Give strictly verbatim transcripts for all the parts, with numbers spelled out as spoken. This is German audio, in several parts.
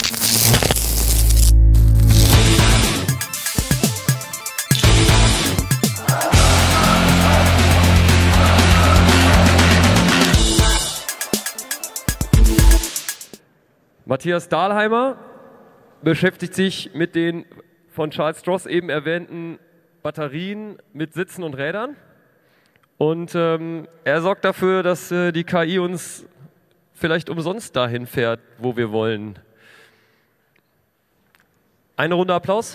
Matthias Dahlheimer beschäftigt sich mit den von Charles Stross eben erwähnten Batterien mit Sitzen und Rädern. Und ähm, er sorgt dafür, dass äh, die K I uns vielleicht umsonst dahin fährt, wo wir wollen. Eine Runde Applaus.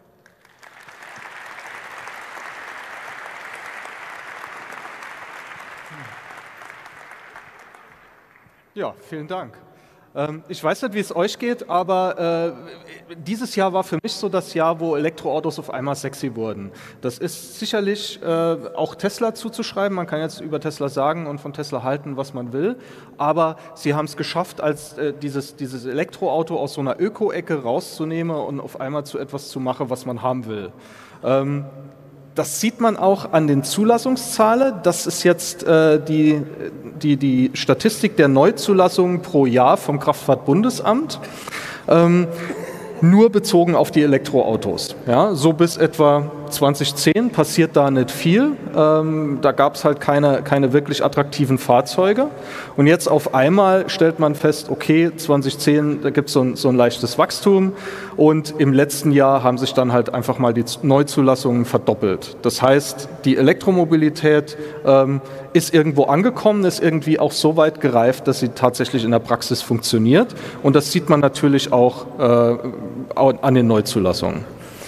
Ja, vielen Dank. Ich weiß nicht, wie es euch geht, aber äh, dieses Jahr war für mich so das Jahr, wo Elektroautos auf einmal sexy wurden. Das ist sicherlich äh, auch Tesla zuzuschreiben. Man kann jetzt über Tesla sagen und von Tesla halten, was man will. Aber sie haben es geschafft, als äh, dieses, dieses Elektroauto aus so einer Öko-Ecke rauszunehmen und auf einmal zu etwas zu machen, was man haben will. Ähm, Das sieht man auch an den Zulassungszahlen. Das ist jetzt äh, die, die, die Statistik der Neuzulassungen pro Jahr vom Kraftfahrtbundesamt. Ähm, nur bezogen auf die Elektroautos. Ja, so bis etwa zwanzig zehn passiert da nicht viel. Ähm, da gab es halt keine, keine wirklich attraktiven Fahrzeuge. Und jetzt auf einmal stellt man fest, okay, zwanzig zehn, da gibt es so ein, so ein leichtes Wachstum. Und im letzten Jahr haben sich dann halt einfach mal die Neuzulassungen verdoppelt. Das heißt, die Elektromobilität ähm, ist irgendwo angekommen, ist irgendwie auch so weit gereift, dass sie tatsächlich in der Praxis funktioniert. Und das sieht man natürlich auch äh, an den Neuzulassungen.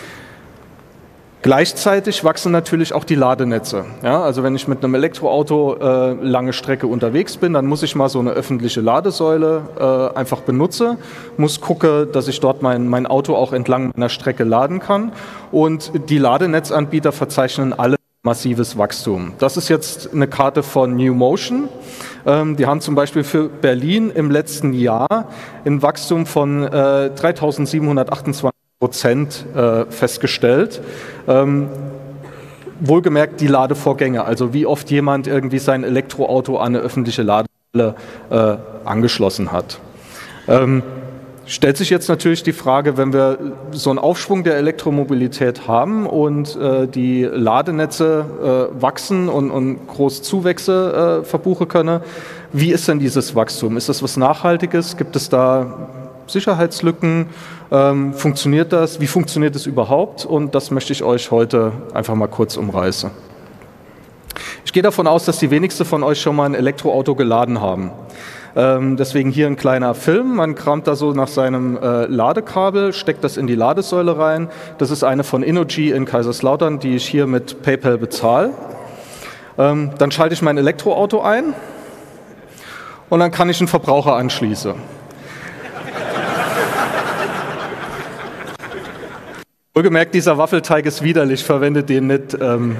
Gleichzeitig wachsen natürlich auch die Ladenetze. Ja, also wenn ich mit einem Elektroauto äh, lange Strecke unterwegs bin, dann muss ich mal so eine öffentliche Ladesäule äh, einfach benutzen, muss gucken, dass ich dort mein, mein Auto auch entlang meiner Strecke laden kann. Und die Ladenetzanbieter verzeichnen alle massives Wachstum. Das ist jetzt eine Karte von New Motion. Ähm, die haben zum Beispiel für Berlin im letzten Jahr ein Wachstum von äh, dreitausendsiebenhundertachtundzwanzig Prozent äh, festgestellt. Ähm, wohlgemerkt die Ladevorgänge, also wie oft jemand irgendwie sein Elektroauto an eine öffentliche Ladestelle äh, angeschlossen hat. Ähm, stellt sich jetzt natürlich die Frage, wenn wir so einen Aufschwung der Elektromobilität haben und äh, die Ladenetze äh, wachsen und, und große Zuwächse äh, verbuchen können, wie ist denn dieses Wachstum? Ist das was Nachhaltiges? Gibt es da Sicherheitslücken? Ähm, funktioniert das? Wie funktioniert es überhaupt? Und das möchte ich euch heute einfach mal kurz umreißen. Ich gehe davon aus, dass die wenigsten von euch schon mal ein Elektroauto geladen haben. Ähm, deswegen hier ein kleiner Film. Man kramt da so nach seinem äh, Ladekabel, steckt das in die Ladesäule rein. Das ist eine von Innogy in Kaiserslautern, die ich hier mit PayPal bezahle. Ähm, dann schalte ich mein Elektroauto ein und dann kann ich einen Verbraucher anschließen. Wohlgemerkt, dieser Waffelteig ist widerlich, verwendet den nicht. Ähm,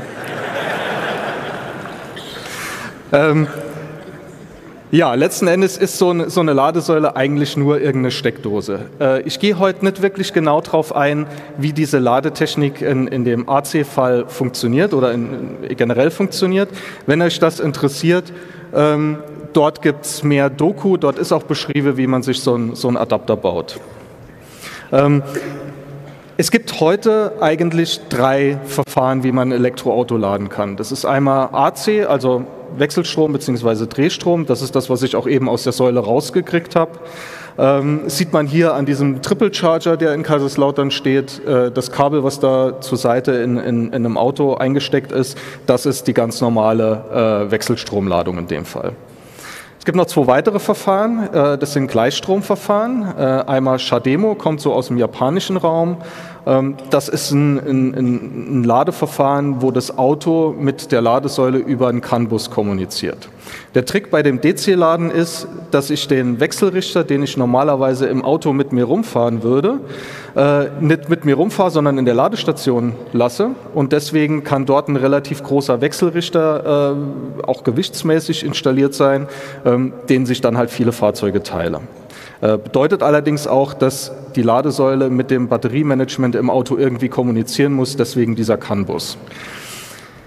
ähm, ja, letzten Endes ist so eine, so eine Ladesäule eigentlich nur irgendeine Steckdose. Äh, ich gehe heute nicht wirklich genau darauf ein, wie diese Ladetechnik in, in dem A C-Fall funktioniert oder in, in, generell funktioniert. Wenn euch das interessiert, ähm, dort gibt es mehr Doku, dort ist auch beschrieben, wie man sich so, ein, so einen Adapter baut. Ähm, Es gibt heute eigentlich drei Verfahren, wie man ein Elektroauto laden kann. Das ist einmal A C, also Wechselstrom bzw. Drehstrom. Das ist das, was ich auch eben aus der Säule rausgekriegt habe. Ähm, sieht man hier an diesem Triple Charger, der in Kaiserslautern steht, äh, das Kabel, was da zur Seite in, in, in einem Auto eingesteckt ist, das ist die ganz normale äh, Wechselstromladung in dem Fall. Es gibt noch zwei weitere Verfahren, das sind Gleichstromverfahren. Einmal Chademo, kommt so aus dem japanischen Raum. Das ist ein, ein, ein Ladeverfahren, wo das Auto mit der Ladesäule über einen CAN-Bus kommuniziert. Der Trick bei dem D C-Laden ist, dass ich den Wechselrichter, den ich normalerweise im Auto mit mir rumfahren würde, nicht mit mir rumfahre, sondern in der Ladestation lasse. Und deswegen kann dort ein relativ großer Wechselrichter auch gewichtsmäßig installiert sein, den sich dann halt viele Fahrzeuge teilen. Äh, bedeutet allerdings auch, dass die Ladesäule mit dem Batteriemanagement im Auto irgendwie kommunizieren muss, deswegen dieser CAN-Bus.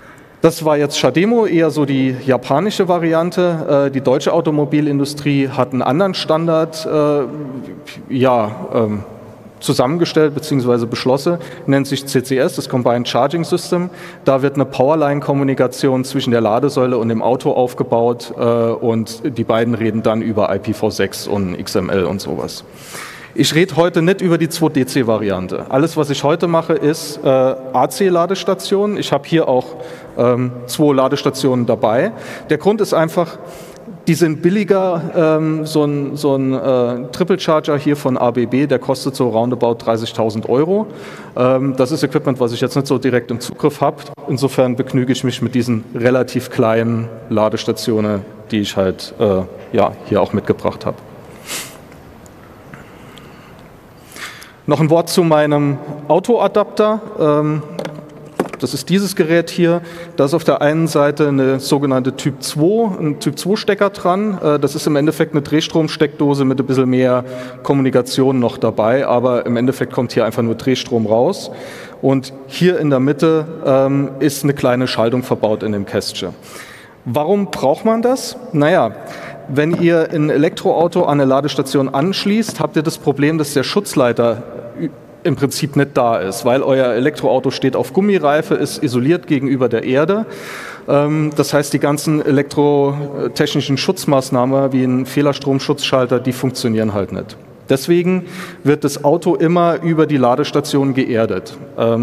Das war jetzt Chademo, eher so die japanische Variante. Äh, die deutsche Automobilindustrie hat einen anderen Standard äh, ja, ähm, zusammengestellt bzw. beschlossen, nennt sich C C S, das Combined Charging System. Da wird eine Powerline-Kommunikation zwischen der Ladesäule und dem Auto aufgebaut äh, und die beiden reden dann über I P v sechs und X M L und sowas. Ich rede heute nicht über die zwei D C-Variante. Alles, was ich heute mache, ist äh, A C-Ladestationen. Ich habe hier auch ähm, zwei Ladestationen dabei. Der Grund ist einfach, die sind billiger. Ähm, so ein, so ein äh, Triple Charger hier von A B B, der kostet so roundabout dreißigtausend Euro. Ähm, das ist Equipment, was ich jetzt nicht so direkt im Zugriff habe. Insofern begnüge ich mich mit diesen relativ kleinen Ladestationen, die ich halt äh, ja, hier auch mitgebracht habe. Noch ein Wort zu meinem Autoadapter. Das ist dieses Gerät hier. Da ist auf der einen Seite eine sogenannte Typ zwei, ein Typ zwei Stecker dran. Das ist im Endeffekt eine Drehstromsteckdose mit ein bisschen mehr Kommunikation noch dabei, aber im Endeffekt kommt hier einfach nur Drehstrom raus. Und hier in der Mitte ähm, ist eine kleine Schaltung verbaut in dem Kästchen. Warum braucht man das? Naja, wenn ihr ein Elektroauto an eine Ladestation anschließt, habt ihr das Problem, dass der Schutzleiter im Prinzip nicht da ist, weil euer Elektroauto steht auf Gummireife, ist isoliert gegenüber der Erde. Das heißt, die ganzen elektrotechnischen Schutzmaßnahmen wie ein Fehlerstromschutzschalter, die funktionieren halt nicht. Deswegen wird das Auto immer über die Ladestation geerdet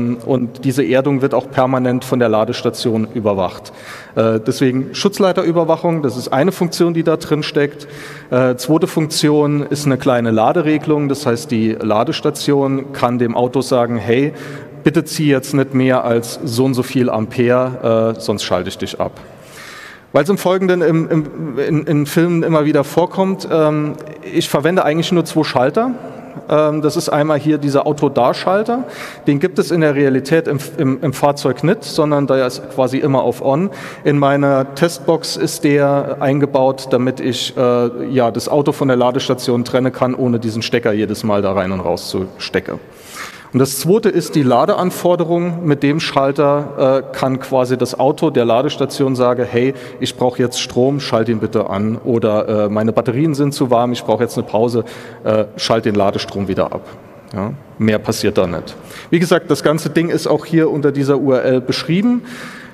und diese Erdung wird auch permanent von der Ladestation überwacht. Deswegen Schutzleiterüberwachung, das ist eine Funktion, die da drin steckt. Zweite Funktion ist eine kleine Laderegelung, das heißt, die Ladestation kann dem Auto sagen, hey, bitte zieh jetzt nicht mehr als so und so viel Ampere, sonst schalte ich dich ab. Weil es im Folgenden im, im, in, in Filmen immer wieder vorkommt, ähm, ich verwende eigentlich nur zwei Schalter. Ähm, das ist einmal hier dieser Autodarschalter, den gibt es in der Realität im, im, im Fahrzeug nicht, sondern der ist quasi immer auf On. In meiner Testbox ist der eingebaut, damit ich äh, ja, das Auto von der Ladestation trennen kann, ohne diesen Stecker jedes Mal da rein und raus zu stecken. Und das zweite ist die Ladeanforderung. Mit dem Schalter äh, kann quasi das Auto der Ladestation sagen, hey, ich brauche jetzt Strom, schalt ihn bitte an. Oder äh, meine Batterien sind zu warm, ich brauche jetzt eine Pause, äh, schalt den Ladestrom wieder ab. Ja, mehr passiert da nicht. Wie gesagt, das ganze Ding ist auch hier unter dieser U R L beschrieben.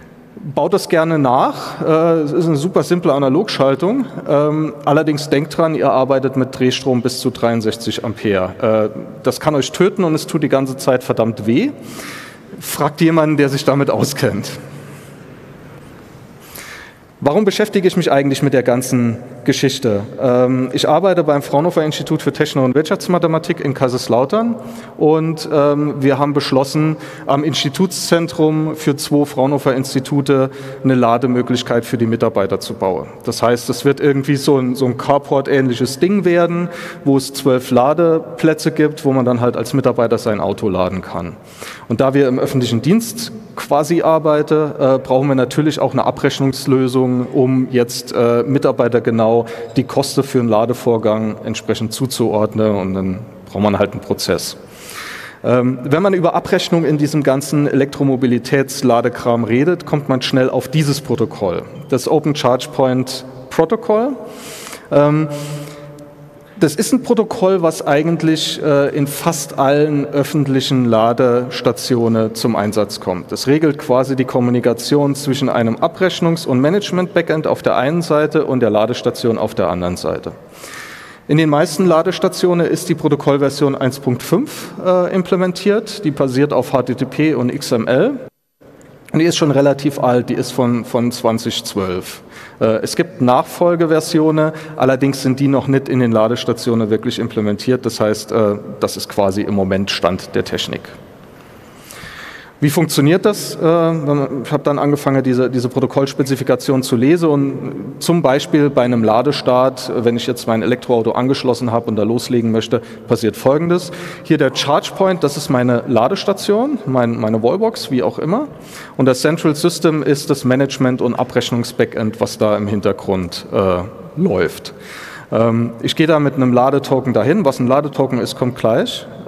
Baut das gerne nach. Es ist eine super simple Analogschaltung. Allerdings denkt dran, ihr arbeitet mit Drehstrom bis zu dreiundsechzig Ampere. Das kann euch töten und es tut die ganze Zeit verdammt weh. Fragt jemanden, der sich damit auskennt. Warum beschäftige ich mich eigentlich mit der ganzen Geschichte? Ähm, ich arbeite beim Fraunhofer Institut für Techno- und Wirtschaftsmathematik in Kaiserslautern und ähm, wir haben beschlossen, am Institutszentrum für zwei Fraunhofer Institute eine Lademöglichkeit für die Mitarbeiter zu bauen. Das heißt, es wird irgendwie so ein, so ein Carport-ähnliches Ding werden, wo es zwölf Ladeplätze gibt, wo man dann halt als Mitarbeiter sein Auto laden kann. Und da wir im öffentlichen Dienst quasi arbeiten, äh, brauchen wir natürlich auch eine Abrechnungslösung, um jetzt äh, Mitarbeiter genau die Kosten für einen Ladevorgang entsprechend zuzuordnen und dann braucht man halt einen Prozess. Ähm, wenn man über Abrechnung in diesem ganzen Elektromobilitätsladekram redet, kommt man schnell auf dieses Protokoll, das Open Charge Point Protocol. Ähm, Das ist ein Protokoll, was eigentlich äh, in fast allen öffentlichen Ladestationen zum Einsatz kommt. Das regelt quasi die Kommunikation zwischen einem Abrechnungs- und Management-Backend auf der einen Seite und der Ladestation auf der anderen Seite. In den meisten Ladestationen ist die Protokollversion eins Punkt fünf äh, implementiert. Die basiert auf H T T P und X M L. Und die ist schon relativ alt, die ist von, von zweitausendzwölf. Es gibt Nachfolgeversionen, allerdings sind die noch nicht in den Ladestationen wirklich implementiert. Das heißt, das ist quasi im Moment Stand der Technik. Wie funktioniert das? Ich habe dann angefangen, diese, diese Protokollspezifikation zu lesen und zum Beispiel bei einem Ladestart, wenn ich jetzt mein Elektroauto angeschlossen habe und da loslegen möchte, passiert Folgendes. Hier der Charge Point, das ist meine Ladestation, mein, meine Wallbox, wie auch immer. Und das Central System ist das Management- und Abrechnungs-Backend, was da im Hintergrund äh, läuft. Ich gehe da mit einem Ladetoken dahin. Was ein Ladetoken ist, kommt gleich.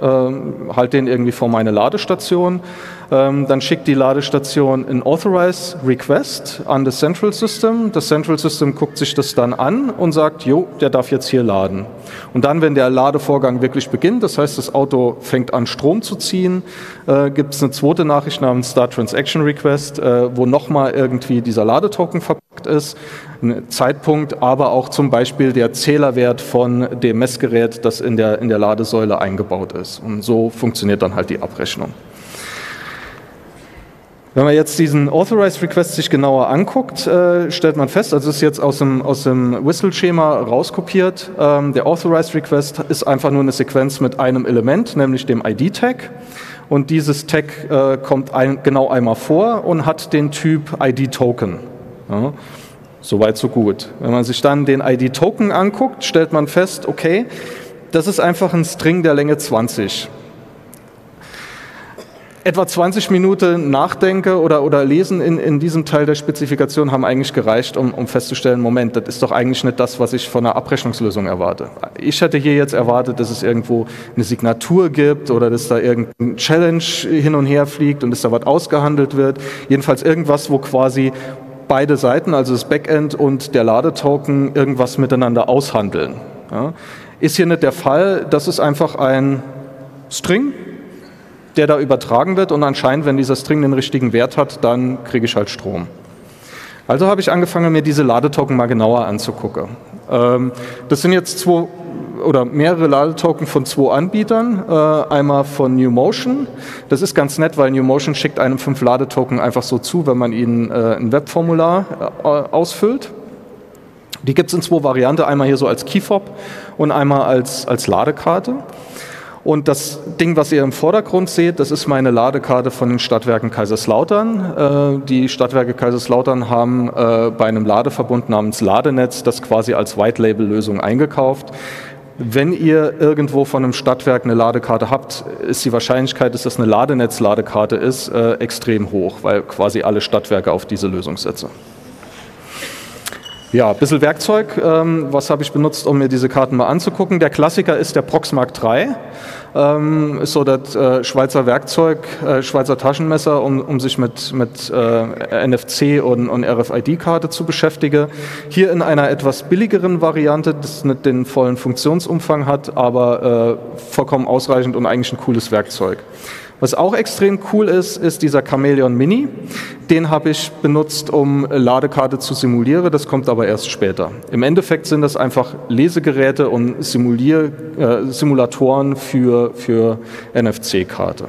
äh, halte den irgendwie vor meine Ladestation. Ähm, dann schickt die Ladestation ein Authorize Request an das Central System. Das Central System guckt sich das dann an und sagt, jo, der darf jetzt hier laden. Und dann, wenn der Ladevorgang wirklich beginnt, das heißt, das Auto fängt an Strom zu ziehen, äh, gibt es eine zweite Nachricht namens Start Transaction Request, äh, wo nochmal irgendwie dieser Ladetoken verpackt ist, ein Zeitpunkt, aber auch zum Beispiel der Zählerwert von dem Messgerät, das in der, in der Ladesäule eingebaut ist. Und so funktioniert dann halt die Abrechnung. Wenn man jetzt diesen Authorize Request sich genauer anguckt, äh, stellt man fest, also das ist jetzt aus dem, aus dem Whistle-Schema rauskopiert, ähm, der Authorize Request ist einfach nur eine Sequenz mit einem Element, nämlich dem I D-Tag. Und dieses Tag äh, kommt ein, genau einmal vor und hat den Typ I D-Token. Ja, soweit, so gut. Wenn man sich dann den I D-Token anguckt, stellt man fest, okay, das ist einfach ein String der Länge zwanzig. Etwa zwanzig Minuten Nachdenke oder, oder Lesen in, in diesem Teil der Spezifikation haben eigentlich gereicht, um, um festzustellen, Moment, das ist doch eigentlich nicht das, was ich von einer Abrechnungslösung erwarte. Ich hätte hier jetzt erwartet, dass es irgendwo eine Signatur gibt oder dass da irgendein Challenge hin und her fliegt und dass da was ausgehandelt wird. Jedenfalls irgendwas, wo quasi beide Seiten, also das Backend und der Ladetoken, irgendwas miteinander aushandeln. Ja. Ist hier nicht der Fall, das ist einfach ein String, der da übertragen wird und anscheinend, wenn dieser String den richtigen Wert hat, dann kriege ich halt Strom. Also habe ich angefangen, mir diese Ladetoken mal genauer anzugucken. Ähm, das sind jetzt zwei oder mehrere Ladetoken von zwei Anbietern, äh, einmal von NewMotion. Das ist ganz nett, weil NewMotion schickt einem fünf Ladetoken einfach so zu, wenn man ihnen äh, ein Webformular äh, ausfüllt. Die gibt es in zwei Varianten, einmal hier so als Keyfob und einmal als, als Ladekarte. Und das Ding, was ihr im Vordergrund seht, das ist meine Ladekarte von den Stadtwerken Kaiserslautern. Die Stadtwerke Kaiserslautern haben bei einem Ladeverbund namens Ladenetz das quasi als White-Label-Lösung eingekauft. Wenn ihr irgendwo von einem Stadtwerk eine Ladekarte habt, ist die Wahrscheinlichkeit, dass das eine Ladenetz-Ladekarte ist, extrem hoch, weil quasi alle Stadtwerke auf diese Lösung setzen. Ja, ein bisschen Werkzeug. Ähm, was habe ich benutzt, um mir diese Karten mal anzugucken? Der Klassiker ist der Proxmark drei. Ähm, ist so das äh, Schweizer Werkzeug, äh, Schweizer Taschenmesser, um, um sich mit, mit äh, N F C und, und R F I D-Karte zu beschäftigen. Hier in einer etwas billigeren Variante, das nicht den vollen Funktionsumfang hat, aber äh, vollkommen ausreichend und eigentlich ein cooles Werkzeug. Was auch extrem cool ist, ist dieser Chameleon Mini. Den habe ich benutzt, um Ladekarte zu simulieren, das kommt aber erst später. Im Endeffekt sind das einfach Lesegeräte und Simulier, äh, Simulatoren für, für N F C-Karte.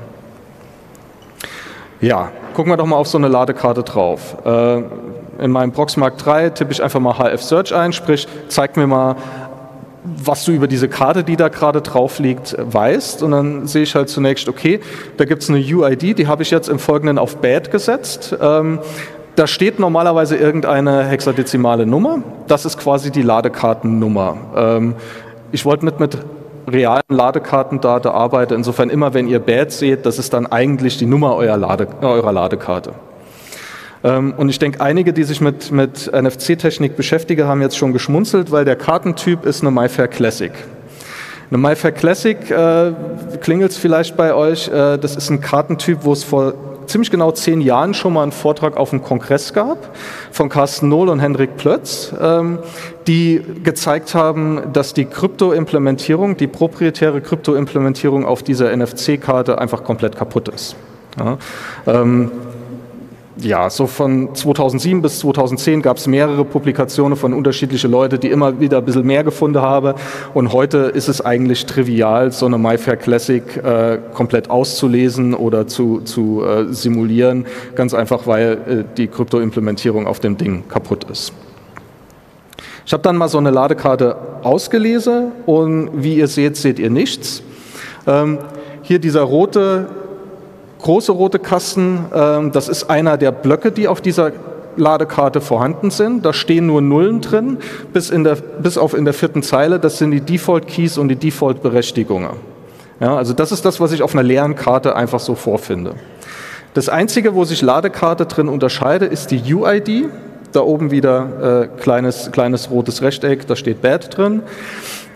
Ja, gucken wir doch mal auf so eine Ladekarte drauf. Äh, in meinem Proxmark drei tippe ich einfach mal H F Search ein, sprich, zeigt mir mal, was du über diese Karte, die da gerade drauf liegt, weißt. Und dann sehe ich halt zunächst, okay, da gibt es eine U I D, die habe ich jetzt im Folgenden auf Bad gesetzt. Ähm, da steht normalerweise irgendeine hexadezimale Nummer. Das ist quasi die Ladekartennummer. Ähm, ich wollte nicht mit realen Ladekartendaten arbeiten. Insofern immer, wenn ihr Bad seht, das ist dann eigentlich die Nummer eurer, Lade, eurer Ladekarte. Und ich denke, einige, die sich mit, mit N F C-Technik beschäftigen, haben jetzt schon geschmunzelt, weil der Kartentyp ist eine MyFair Classic. Eine MyFair Classic, äh, klingelt es vielleicht bei euch, äh, das ist ein Kartentyp, wo es vor ziemlich genau zehn Jahren schon mal einen Vortrag auf dem Kongress gab von Carsten Nohl und Hendrik Plötz, ähm, die gezeigt haben, dass die Krypto-Implementierung, die proprietäre Krypto-Implementierung auf dieser N F C-Karte einfach komplett kaputt ist. Ja, ähm, Ja, so von zweitausendsieben bis zweitausendzehn gab es mehrere Publikationen von unterschiedlichen Leuten, die immer wieder ein bisschen mehr gefunden haben. Und heute ist es eigentlich trivial, so eine MyFair Classic äh, komplett auszulesen oder zu, zu äh, simulieren. Ganz einfach, weil äh, die Krypto-Implementierung auf dem Ding kaputt ist. Ich habe dann mal so eine Ladekarte ausgelesen und wie ihr seht, seht ihr nichts. Ähm, hier dieser rote große rote Kasten, äh, das ist einer der Blöcke, die auf dieser Ladekarte vorhanden sind. Da stehen nur Nullen drin, bis, in der, bis auf in der vierten Zeile. Das sind die Default-Keys und die Default-Berechtigungen. Ja, also das ist das, was ich auf einer leeren Karte einfach so vorfinde. Das Einzige, wo sich Ladekarte drin unterscheidet, ist die U I D. Da oben wieder äh, kleines, kleines rotes Rechteck, da steht Bad drin.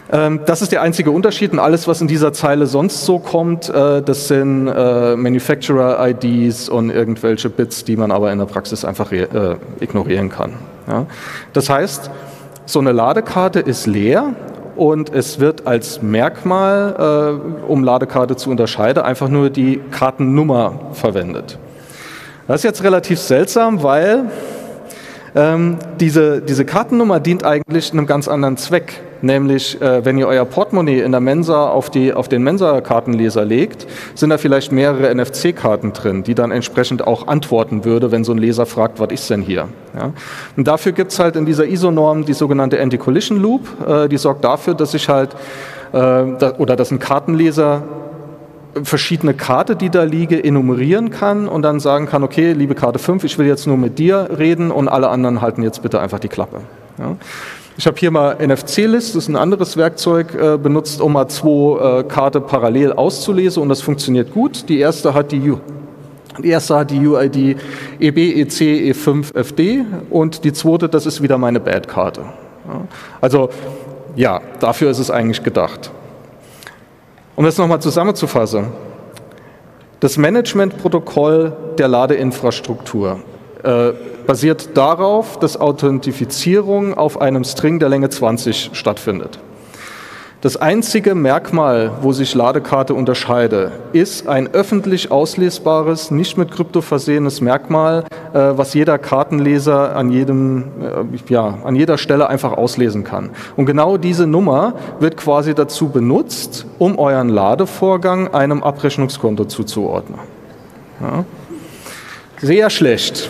Ähm, das ist der einzige Unterschied und alles, was in dieser Zeile sonst so kommt, äh, das sind äh, Manufacturer-I Ds und irgendwelche Bits, die man aber in der Praxis einfach äh, ignorieren kann. Ja? Das heißt, so eine Ladekarte ist leer und es wird als Merkmal, äh, um Ladekarte zu unterscheiden, einfach nur die Kartennummer verwendet. Das ist jetzt relativ seltsam, weil ähm, diese, diese Kartennummer dient eigentlich einem ganz anderen Zweck. Nämlich, äh, wenn ihr euer Portemonnaie in der Mensa auf, die, auf den Mensa-Kartenleser legt, sind da vielleicht mehrere N F C-Karten drin, die dann entsprechend auch antworten würde, wenn so ein Leser fragt, was ist denn hier? Ja? Und dafür gibt es halt in dieser I S O-Norm die sogenannte Anti-Collision Loop, äh, die sorgt dafür, dass ich halt, äh, da, oder dass ein Kartenleser verschiedene Karte, die da liege, enumerieren kann und dann sagen kann, okay, liebe Karte fünf, ich will jetzt nur mit dir reden und alle anderen halten jetzt bitte einfach die Klappe. Ja? Ich habe hier mal N F C-List, das ist ein anderes Werkzeug, äh, benutzt, um mal zwei äh, Karten parallel auszulesen und das funktioniert gut. Die erste hat die, U die, erste hat die U I D E B, E C, E fünf, F D und die zweite, das ist wieder meine Bad-Karte. Ja? Also ja, dafür ist es eigentlich gedacht. Um das nochmal zusammenzufassen, das Managementprotokoll der Ladeinfrastruktur äh, basiert darauf, dass Authentifizierung auf einem String der Länge zwanzig stattfindet. Das einzige Merkmal, wo sich Ladekarte unterscheide, ist ein öffentlich auslesbares, nicht mit Krypto versehenes Merkmal, äh, was jeder Kartenleser an, jedem, äh, ja, an jeder Stelle einfach auslesen kann. Und genau diese Nummer wird quasi dazu benutzt, um euren Ladevorgang einem Abrechnungskonto zuzuordnen. Ja. Sehr schlecht.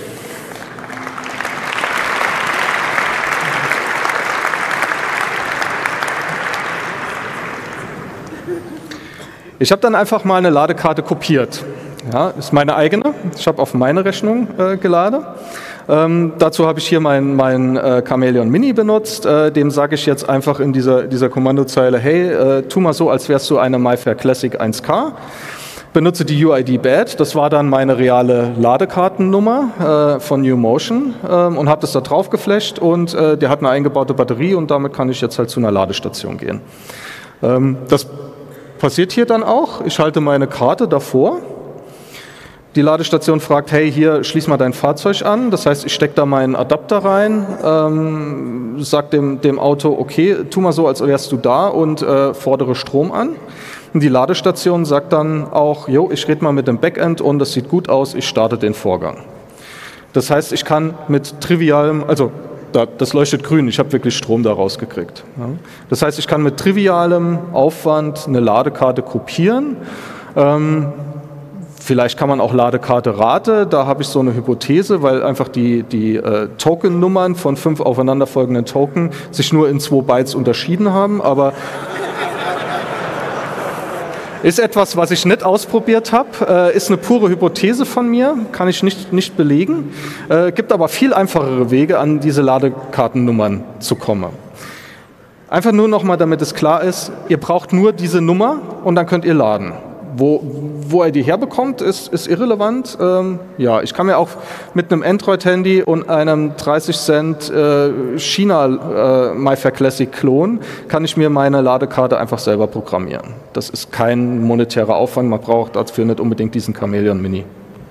Ich habe dann einfach mal eine Ladekarte kopiert. Ja, ist meine eigene. Ich habe auf meine Rechnung äh, geladen. Ähm, dazu habe ich hier mein, mein äh, Chameleon Mini benutzt. Äh, dem sage ich jetzt einfach in dieser, dieser Kommandozeile, hey, äh, tu mal so, als wärst du eine MyFair Classic eins K. Benutze die U I D Bad. Das war dann meine reale Ladekartennummer äh, von NewMotion äh, und habe das da drauf geflasht und äh, der hat eine eingebaute Batterie und damit kann ich jetzt halt zu einer Ladestation gehen. Ähm, das passiert hier dann auch. Ich halte meine Karte davor. Die Ladestation fragt, hey, hier, schließ mal dein Fahrzeug an. Das heißt, ich stecke da meinen Adapter rein, ähm, sage dem, dem Auto, okay, tu mal so, als wärst du da und äh, fordere Strom an. Und die Ladestation sagt dann auch, jo, ich rede mal mit dem Backend und das sieht gut aus, ich starte den Vorgang. Das heißt, ich kann mit trivialem, also das leuchtet grün, ich habe wirklich Strom da rausgekriegt. Das heißt, ich kann mit trivialem Aufwand eine Ladekarte kopieren. Ähm, vielleicht kann man auch Ladekarte Rate, da habe ich so eine Hypothese, weil einfach die, die äh, Token-Nummern von fünf aufeinanderfolgenden Token sich nur in zwei Bytes unterschieden haben, aber ist etwas, was ich nicht ausprobiert habe, äh, ist eine pure Hypothese von mir, kann ich nicht, nicht belegen, äh, gibt aber viel einfachere Wege, an diese Ladekartennummern zu kommen. Einfach nur nochmal, damit es klar ist, ihr braucht nur diese Nummer und dann könnt ihr laden. Wo, wo er die herbekommt, ist, ist irrelevant. Ähm, ja, ich kann mir auch mit einem Android-Handy und einem dreißig Cent äh, China äh, MyFair Classic Klon, kann ich mir meine Ladekarte einfach selber programmieren. Das ist kein monetärer Aufwand, man braucht dafür nicht unbedingt diesen Chameleon Mini.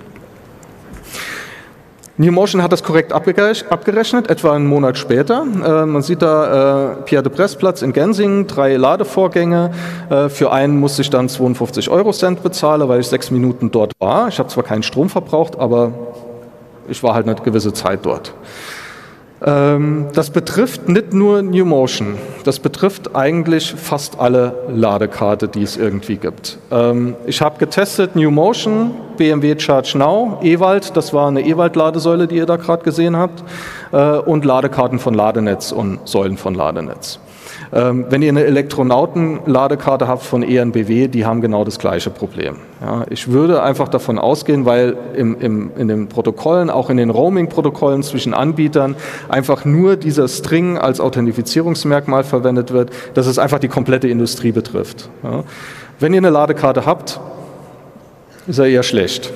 NewMotion hat das korrekt abgerechnet, etwa einen Monat später. Äh, man sieht da äh, Pierre de Bresse-Platz in Gensingen, drei Ladevorgänge. Äh, für einen musste ich dann zweiundfünfzig Euro Cent bezahlen, weil ich sechs Minuten dort war. Ich habe zwar keinen Strom verbraucht, aber ich war halt eine gewisse Zeit dort. Ähm, das betrifft nicht nur NewMotion, das betrifft eigentlich fast alle Ladekarte, die es irgendwie gibt. Ähm, ich habe getestet NewMotion, B M W Charge Now, Ewald, das war eine Ewald-Ladesäule, die ihr da gerade gesehen habt, äh, und Ladekarten von Ladenetz und Säulen von Ladenetz. Ähm, wenn ihr eine Elektronauten-Ladekarte habt von E N B W, die haben genau das gleiche Problem. Ja, ich würde einfach davon ausgehen, weil im, im, in den Protokollen, auch in den Roaming-Protokollen zwischen Anbietern, einfach nur dieser String als Authentifizierungsmerkmal verwendet wird, dass es einfach die komplette Industrie betrifft. Ja, wenn ihr eine Ladekarte habt, ist er eher schlecht.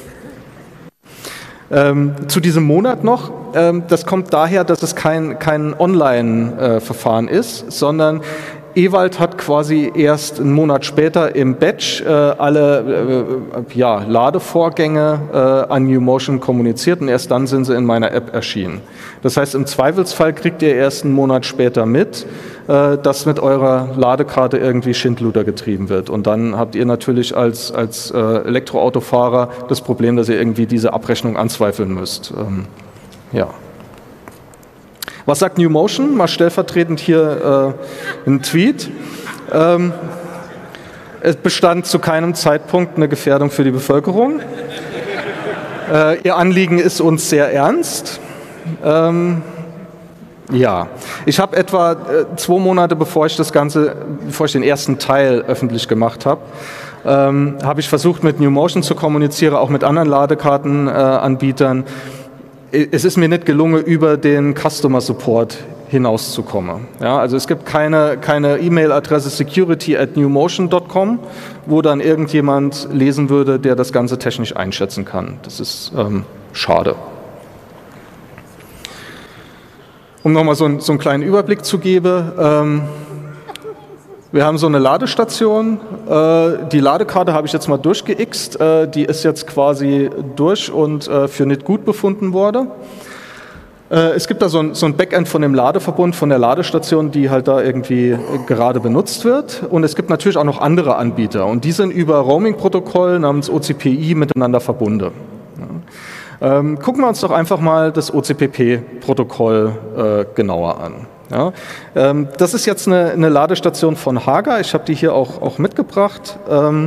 Ähm, zu diesem Monat noch, ähm, das kommt daher, dass es kein, kein Online-Verfahren ist, sondern Ewald hat quasi erst einen Monat später im Batch äh, alle äh, ja, Ladevorgänge äh, an NewMotion kommuniziert und erst dann sind sie in meiner App erschienen. Das heißt, im Zweifelsfall kriegt ihr erst einen Monat später mit, äh, dass mit eurer Ladekarte irgendwie Schindluder getrieben wird. Und dann habt ihr natürlich als, als äh, Elektroautofahrer das Problem, dass ihr irgendwie diese Abrechnung anzweifeln müsst. Ähm, ja. Was sagt NewMotion? Mal stellvertretend hier äh, ein Tweet. Ähm, es bestand zu keinem Zeitpunkt eine Gefährdung für die Bevölkerung. Äh, ihr Anliegen ist uns sehr ernst. Ähm, ja, ich habe etwa äh, zwei Monate bevor ich das Ganze, bevor ich den ersten Teil öffentlich gemacht habe, ähm, habe ich versucht mit NewMotion zu kommunizieren, auch mit anderen Ladekartenanbietern. Äh, Es ist mir nicht gelungen, über den Customer Support hinauszukommen. Ja, also es gibt keine keine E-Mail-Adresse security at newmotion dot com, wo dann irgendjemand lesen würde, der das Ganze technisch einschätzen kann. Das ist ähm, schade. Um nochmal so, ein, so einen kleinen Überblick zu geben. Ähm, Wir haben so eine Ladestation, die Ladekarte habe ich jetzt mal durchgeixt, die ist jetzt quasi durch und für nicht gut befunden worden. Es gibt da so ein, so ein Backend von dem Ladeverbund, von der Ladestation, die halt da irgendwie gerade benutzt wird. Und es gibt natürlich auch noch andere Anbieter und die sind über Roaming-Protokoll namens O C P I miteinander verbunden. Ähm, gucken wir uns doch einfach mal das O C P P-Protokoll äh, genauer an. Ja, ähm, das ist jetzt eine, eine Ladestation von Hager. Ich habe die hier auch, auch mitgebracht. Ähm,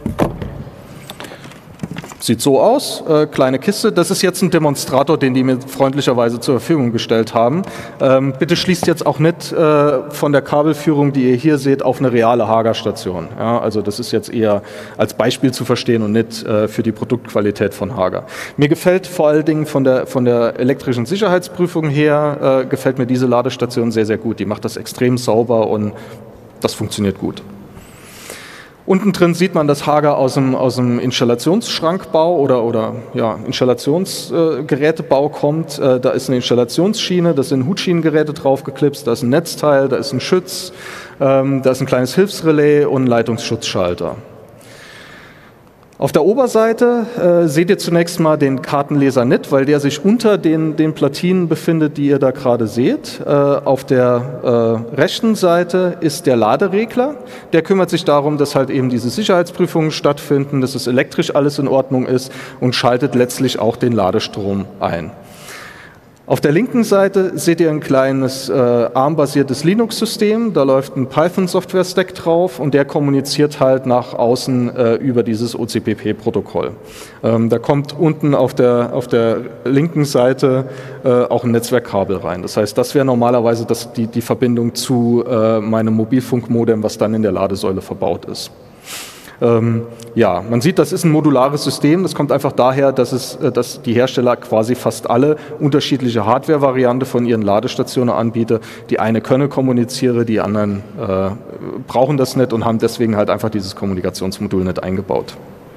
sieht so aus, äh, kleine Kiste. Das ist jetzt ein Demonstrator, den die mir freundlicherweise zur Verfügung gestellt haben. Ähm, bitte schließt jetzt auch nicht äh, von der Kabelführung, die ihr hier seht, auf eine reale Hager-Station. Ja, also das ist jetzt eher als Beispiel zu verstehen und nicht äh, für die Produktqualität von Hager. Mir gefällt vor allen Dingen von der, von der elektrischen Sicherheitsprüfung her, äh, gefällt mir diese Ladestation sehr, sehr gut. Die macht das extrem sauber und das funktioniert gut. Unten drin sieht man, dass Hager aus dem, aus dem Installationsschrankbau oder, oder ja, Installationsgerätebau äh, kommt. Äh, da ist eine Installationsschiene, da sind Hutschienengeräte draufgeklipst, da ist ein Netzteil, da ist ein Schütz, ähm, da ist ein kleines Hilfsrelais und ein Leitungsschutzschalter. Auf der Oberseite äh, seht ihr zunächst mal den Kartenleser nicht, weil der sich unter den, den Platinen befindet, die ihr da gerade seht. Äh, auf der äh, rechten Seite ist der Laderegler. Der kümmert sich darum, dass halt eben diese Sicherheitsprüfungen stattfinden, dass es elektrisch alles in Ordnung ist und schaltet letztlich auch den Ladestrom ein. Auf der linken Seite seht ihr ein kleines äh, ARM-basiertes Linux-System, da läuft ein Python-Software-Stack drauf und der kommuniziert halt nach außen äh, über dieses O C P P-Protokoll. Ähm, da kommt unten auf der, auf der linken Seite äh, auch ein Netzwerkkabel rein. Das heißt, das wäre normalerweise das, die, die Verbindung zu äh, meinem Mobilfunkmodem, was dann in der Ladesäule verbaut ist. Ähm, ja, man sieht, das ist ein modulares System. Das kommt einfach daher, dass, es, dass die Hersteller quasi fast alle unterschiedliche Hardware-Varianten von ihren Ladestationen anbieten. Die eine können kommunizieren, die anderen äh, brauchen das nicht und haben deswegen halt einfach dieses Kommunikationsmodul nicht eingebaut.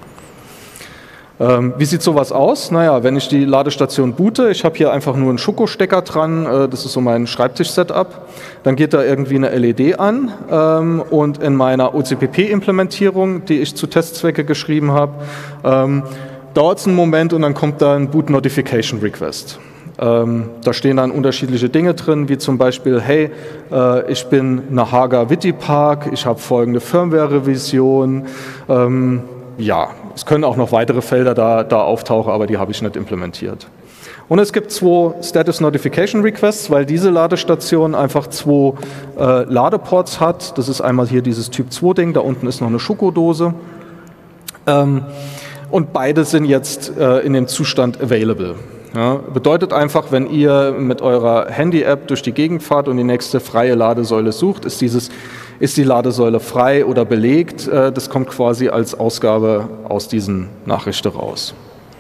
Ähm, wie sieht sowas aus? Naja, wenn ich die Ladestation boote, ich habe hier einfach nur einen Schokostecker dran, äh, das ist so mein Schreibtisch-Setup, dann geht da irgendwie eine L E D an ähm, und in meiner O C P P-Implementierung, die ich zu Testzwecke geschrieben habe, ähm, dauert es einen Moment und dann kommt da ein Boot Notification Request. Ähm, da stehen dann unterschiedliche Dinge drin, wie zum Beispiel, hey, äh, ich bin eine Hager Wittipark, ich habe folgende Firmware-Revision, ähm, ja, es können auch noch weitere Felder da, da auftauchen, aber die habe ich nicht implementiert. Und es gibt zwei Status Notification Requests, weil diese Ladestation einfach zwei äh, Ladeports hat. Das ist einmal hier dieses Typ zwei Ding, da unten ist noch eine Schokodose. Ähm, und beide sind jetzt äh, in dem Zustand available. Ja, bedeutet einfach, wenn ihr mit eurer Handy-App durch die Gegend fahrt und die nächste freie Ladesäule sucht, ist, dieses, ist die Ladesäule frei oder belegt. Äh, das kommt quasi als Ausgabe aus diesen Nachrichten raus.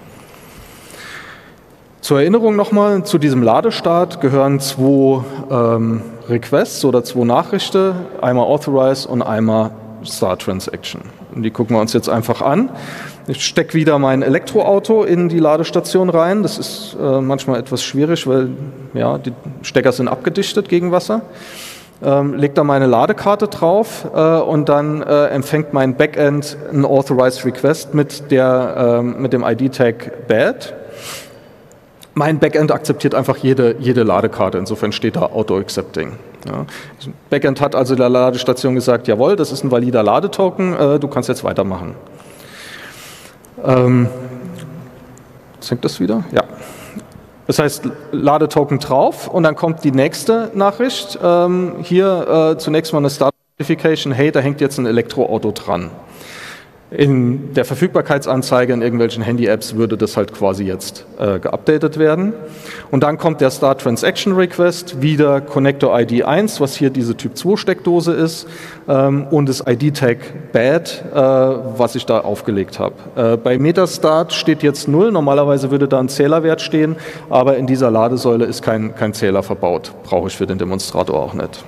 Zur Erinnerung nochmal, zu diesem Ladestart gehören zwei ähm, Requests oder zwei Nachrichten, einmal Authorize und einmal Start Transaction. Und die gucken wir uns jetzt einfach an. Ich stecke wieder mein Elektroauto in die Ladestation rein. Das ist äh, manchmal etwas schwierig, weil ja, die Stecker sind abgedichtet gegen Wasser. ähm, lege da meine Ladekarte drauf äh, und dann äh, empfängt mein Backend einen Authorized Request mit, der, ähm, mit dem I D-Tag bad. Mein Backend akzeptiert einfach jede, jede Ladekarte, insofern steht da Auto-Accepting. Ja. Backend hat also der Ladestation gesagt, jawohl, das ist ein valider Ladetoken, äh, du kannst jetzt weitermachen. Ähm, Sinkt das wieder? Ja. Das heißt, Ladetoken drauf und dann kommt die nächste Nachricht. Ähm, hier äh, zunächst mal eine Start Notification, hey, da hängt jetzt ein Elektroauto dran. In der Verfügbarkeitsanzeige in irgendwelchen Handy-Apps würde das halt quasi jetzt äh, geupdatet werden. Und dann kommt der Start Transaction Request, wieder Connector I D eins, was hier diese Typ zwei Steckdose ist, ähm, und das I D-Tag bad, äh, was ich da aufgelegt habe. Äh, bei Metastart steht jetzt null, normalerweise würde da ein Zählerwert stehen, aber in dieser Ladesäule ist kein, kein Zähler verbaut. Brauche ich für den Demonstrator auch nicht.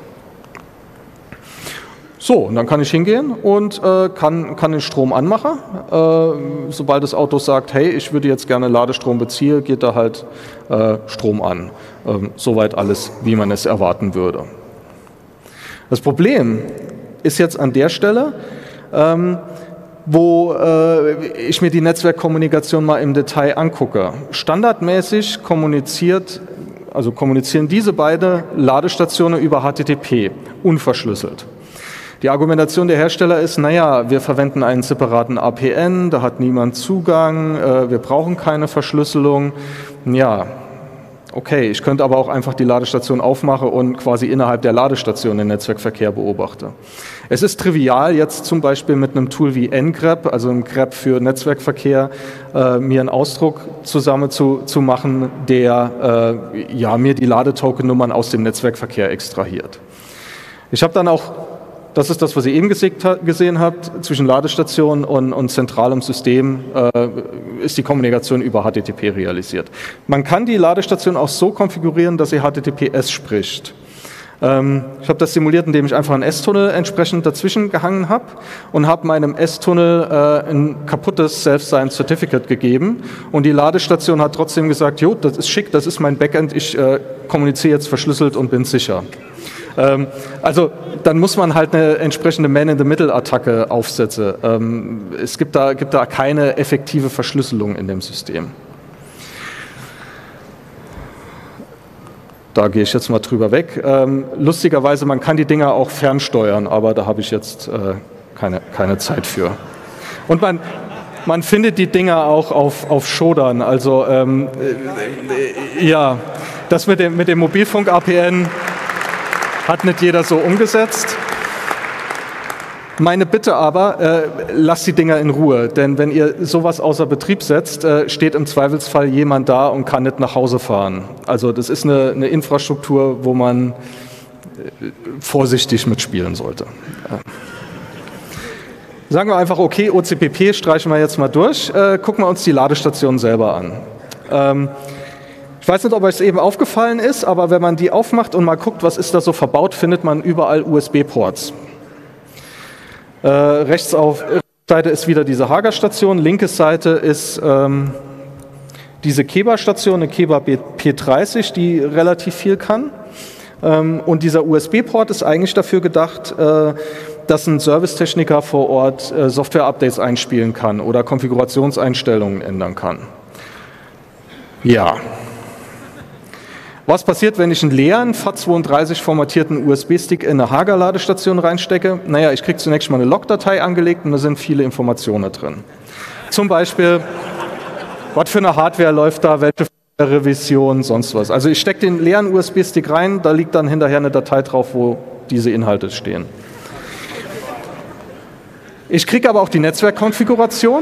So, und dann kann ich hingehen und äh, kann, kann den Strom anmachen. Äh, sobald das Auto sagt, hey, ich würde jetzt gerne Ladestrom beziehen, geht da halt äh, Strom an. Ähm, soweit alles, wie man es erwarten würde. Das Problem ist jetzt an der Stelle, ähm, wo äh, ich mir die Netzwerkkommunikation mal im Detail angucke. Standardmäßig kommuniziert, also kommunizieren diese beiden Ladestationen über H T T P, unverschlüsselt. Die Argumentation der Hersteller ist, naja, wir verwenden einen separaten A P N, da hat niemand Zugang, äh, wir brauchen keine Verschlüsselung. Ja, okay, ich könnte aber auch einfach die Ladestation aufmachen und quasi innerhalb der Ladestation den Netzwerkverkehr beobachte. Es ist trivial, jetzt zum Beispiel mit einem Tool wie ngrep, also einem grep für Netzwerkverkehr, äh, mir einen Ausdruck zusammen zu, zu machen, der äh, ja, mir die Ladetokennummern aus dem Netzwerkverkehr extrahiert. Ich habe dann auch, das ist das, was ihr eben gesehen habt, zwischen Ladestation und, und zentralem System äh, ist die Kommunikation über H T T P realisiert. Man kann die Ladestation auch so konfigurieren, dass sie H T T P S spricht. Ähm, ich habe das simuliert, indem ich einfach einen S-Tunnel entsprechend dazwischen gehangen habe und habe meinem S-Tunnel äh, ein kaputtes Self-Signed Certificate gegeben und die Ladestation hat trotzdem gesagt, jo, das ist schick, das ist mein Backend, ich äh, kommuniziere jetzt verschlüsselt und bin sicher. Ähm, also dann muss man halt eine entsprechende Man-in-the-Middle-Attacke aufsetzen. Ähm, es gibt da, gibt da keine effektive Verschlüsselung in dem System. Da gehe ich jetzt mal drüber weg. Ähm, lustigerweise, man kann die Dinger auch fernsteuern, aber da habe ich jetzt äh, keine, keine Zeit für. Und man, man findet die Dinger auch auf, auf Shodan. Also ähm, äh, ja, das mit dem, mit dem Mobilfunk-A P N hat nicht jeder so umgesetzt. Meine Bitte aber, äh, lasst die Dinger in Ruhe, denn wenn ihr sowas außer Betrieb setzt, äh, steht im Zweifelsfall jemand da und kann nicht nach Hause fahren. Also das ist eine, eine Infrastruktur, wo man äh, vorsichtig mitspielen sollte. Ja. Sagen wir einfach, okay, O C P P streichen wir jetzt mal durch, äh, gucken wir uns die Ladestation selber an. Ähm, Ich weiß nicht, ob euch es eben aufgefallen ist, aber wenn man die aufmacht und mal guckt, was ist da so verbaut, findet man überall U S B-Ports. Äh, rechts auf der Seite ist wieder diese Hager-Station, linke Seite ist ähm, diese Keba-Station, eine Keba P dreißig, die relativ viel kann. Ähm, und dieser U S B-Port ist eigentlich dafür gedacht, äh, dass ein Servicetechniker vor Ort äh, Software-Updates einspielen kann oder Konfigurationseinstellungen ändern kann. Ja. Was passiert, wenn ich einen leeren F A T zweiunddreißig formatierten U S B-Stick in eine Hager-Ladestation reinstecke? Naja, ich kriege zunächst mal eine Log-Datei angelegt und da sind viele Informationen drin. Zum Beispiel, was für eine Hardware läuft da, welche Revision, sonst was. Also ich stecke den leeren U S B-Stick rein, da liegt dann hinterher eine Datei drauf, wo diese Inhalte stehen. Ich kriege aber auch die Netzwerkkonfiguration.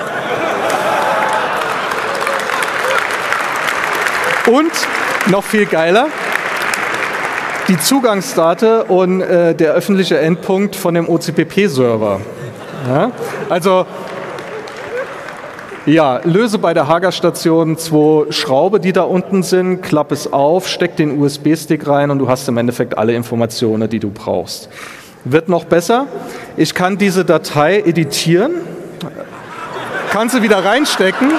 Und noch viel geiler, die Zugangsdaten und äh, der öffentliche Endpunkt von dem O C P P-Server. Ja? Also, ja, löse bei der Hager-Station zwei Schrauben, die da unten sind, klapp es auf, steck den U S B-Stick rein und du hast im Endeffekt alle Informationen, die du brauchst. Wird noch besser, ich kann diese Datei editieren, kann sie wieder reinstecken.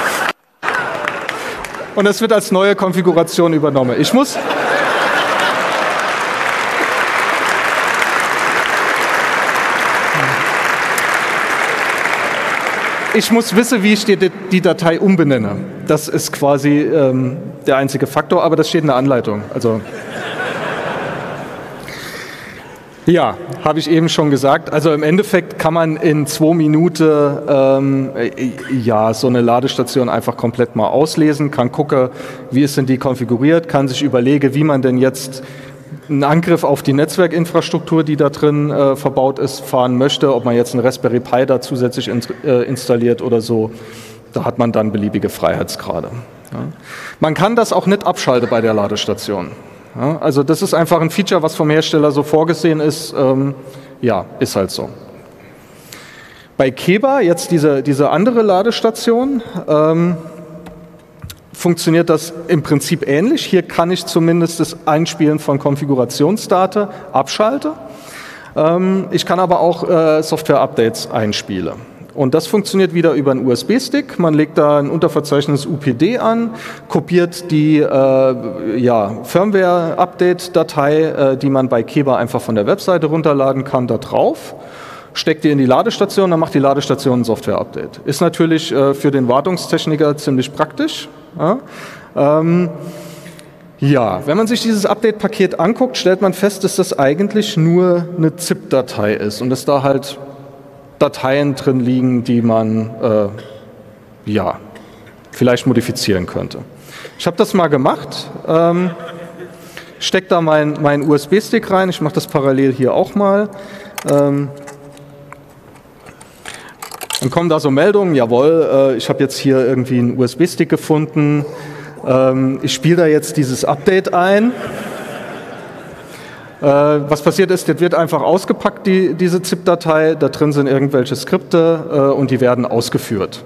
Und das wird als neue Konfiguration übernommen. Ich muss, ich muss wissen, wie ich die, die Datei umbenenne. Das ist quasi ähm, der einzige Faktor, aber das steht in der Anleitung. Also ja, habe ich eben schon gesagt. Also im Endeffekt kann man in zwei Minuten ähm, ja, so eine Ladestation einfach komplett mal auslesen, kann gucken, wie ist denn die konfiguriert, kann sich überlegen, wie man denn jetzt einen Angriff auf die Netzwerkinfrastruktur, die da drin äh, verbaut ist, fahren möchte, ob man jetzt einen Raspberry Pi da zusätzlich in, äh, installiert oder so. Da hat man dann beliebige Freiheitsgrade. Ja. Man kann das auch nicht abschalten bei der Ladestation. Ja, also das ist einfach ein Feature, was vom Hersteller so vorgesehen ist. Ähm, ja, ist halt so. Bei Keba, jetzt diese, diese andere Ladestation, ähm, funktioniert das im Prinzip ähnlich. Hier kann ich zumindest das Einspielen von Konfigurationsdaten abschalten. Ähm, ich kann aber auch äh, Software-Updates einspielen. Und das funktioniert wieder über einen U S B-Stick. Man legt da ein Unterverzeichnis U P D an, kopiert die äh, ja, Firmware-Update-Datei, äh, die man bei Keba einfach von der Webseite runterladen kann, da drauf, steckt die in die Ladestation, dann macht die Ladestation ein Software-Update. Ist natürlich äh, für den Wartungstechniker ziemlich praktisch. Ja, ähm, ja, wenn man sich dieses Update-Paket anguckt, stellt man fest, dass das eigentlich nur eine ZIP-Datei ist und dass da halt Dateien drin liegen, die man äh, ja, vielleicht modifizieren könnte. Ich habe das mal gemacht, ähm, stecke da meinen mein U S B-Stick rein, ich mache das parallel hier auch mal. Ähm, dann kommen da so Meldungen, jawohl, äh, ich habe jetzt hier irgendwie einen U S B-Stick gefunden, ähm, ich spiele da jetzt dieses Update ein. Was passiert ist, das wird einfach ausgepackt, die, diese ZIP-Datei, da drin sind irgendwelche Skripte äh, und die werden ausgeführt.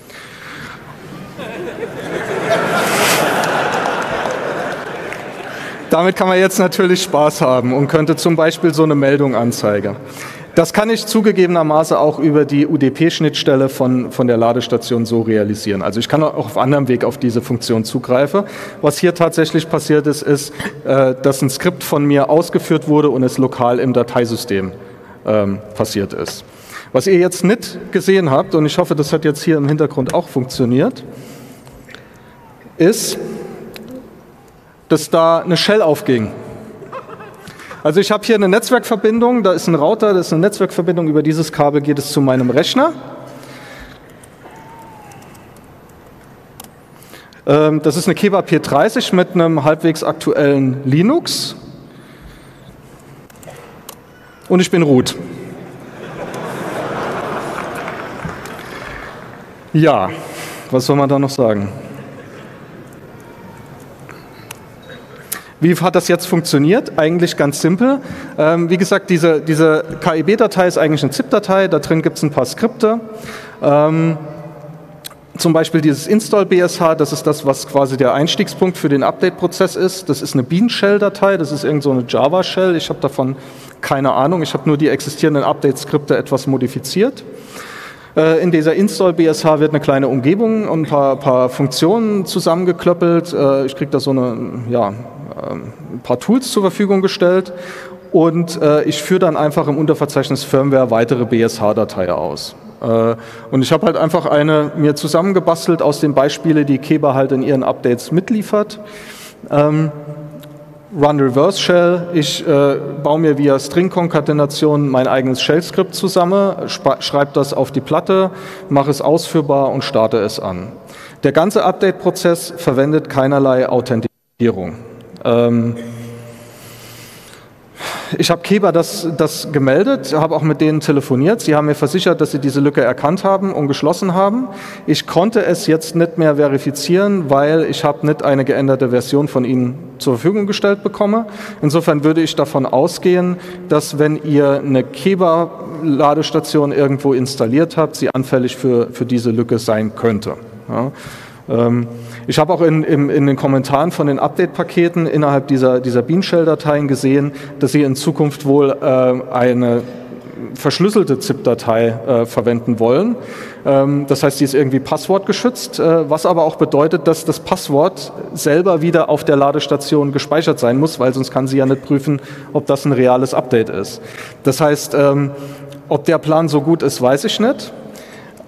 Damit kann man jetzt natürlich Spaß haben und könnte zum Beispiel so eine Meldung anzeigen. Das kann ich zugegebenermaßen auch über die U D P-Schnittstelle von, von der Ladestation so realisieren. Also ich kann auch auf anderem Weg auf diese Funktion zugreifen. Was hier tatsächlich passiert ist, ist, äh, dass ein Skript von mir ausgeführt wurde und es lokal im Dateisystem ähm, passiert ist. Was ihr jetzt nicht gesehen habt, und ich hoffe, das hat jetzt hier im Hintergrund auch funktioniert, ist, dass da eine Shell aufging. Also ich habe hier eine Netzwerkverbindung, da ist ein Router, das ist eine Netzwerkverbindung, über dieses Kabel geht es zu meinem Rechner. Ähm, das ist eine Keba P dreißig mit einem halbwegs aktuellen Linux. Und ich bin root. Ja, was soll man da noch sagen? Wie hat das jetzt funktioniert? Eigentlich ganz simpel. Ähm, wie gesagt, diese, diese K I B-Datei ist eigentlich eine ZIP-Datei, da drin gibt es ein paar Skripte. Ähm, zum Beispiel dieses Install B S H, das ist das, was quasi der Einstiegspunkt für den Update-Prozess ist. Das ist eine Bean-Shell-Datei, das ist irgend so eine Java-Shell. Ich habe davon keine Ahnung, ich habe nur die existierenden Update-Skripte etwas modifiziert. In dieser Install B S H wird eine kleine Umgebung und ein paar, paar Funktionen zusammengeklöppelt. Ich kriege da so eine, ja, ein paar Tools zur Verfügung gestellt und ich führe dann einfach im Unterverzeichnis Firmware weitere B S H-Datei aus. Und ich habe halt einfach eine mir zusammengebastelt aus den Beispielen, die Keba halt in ihren Updates mitliefert. Run Reverse Shell, ich äh, baue mir via String-Konkatenation mein eigenes Shell-Skript zusammen, schreibe das auf die Platte, mache es ausführbar und starte es an. Der ganze Update-Prozess verwendet keinerlei Authentifizierung. Ähm, ich habe Keba das, das gemeldet, habe auch mit denen telefoniert. Sie haben mir versichert, dass sie diese Lücke erkannt haben und geschlossen haben. Ich konnte es jetzt nicht mehr verifizieren, weil ich habe nicht eine geänderte Version von ihnen zur Verfügung gestellt bekomme. Insofern würde ich davon ausgehen, dass wenn ihr eine Keba-Ladestation irgendwo installiert habt, sie anfällig für, für diese Lücke sein könnte. Ja. Ich habe auch in, in, in den Kommentaren von den Update-Paketen innerhalb dieser, dieser Bean-Shell-Dateien gesehen, dass sie in Zukunft wohl äh, eine verschlüsselte ZIP-Datei äh, verwenden wollen. Ähm, das heißt, die ist irgendwie passwortgeschützt, äh, was aber auch bedeutet, dass das Passwort selber wieder auf der Ladestation gespeichert sein muss, weil sonst kann sie ja nicht prüfen, ob das ein reales Update ist. Das heißt, ähm, ob der Plan so gut ist, weiß ich nicht.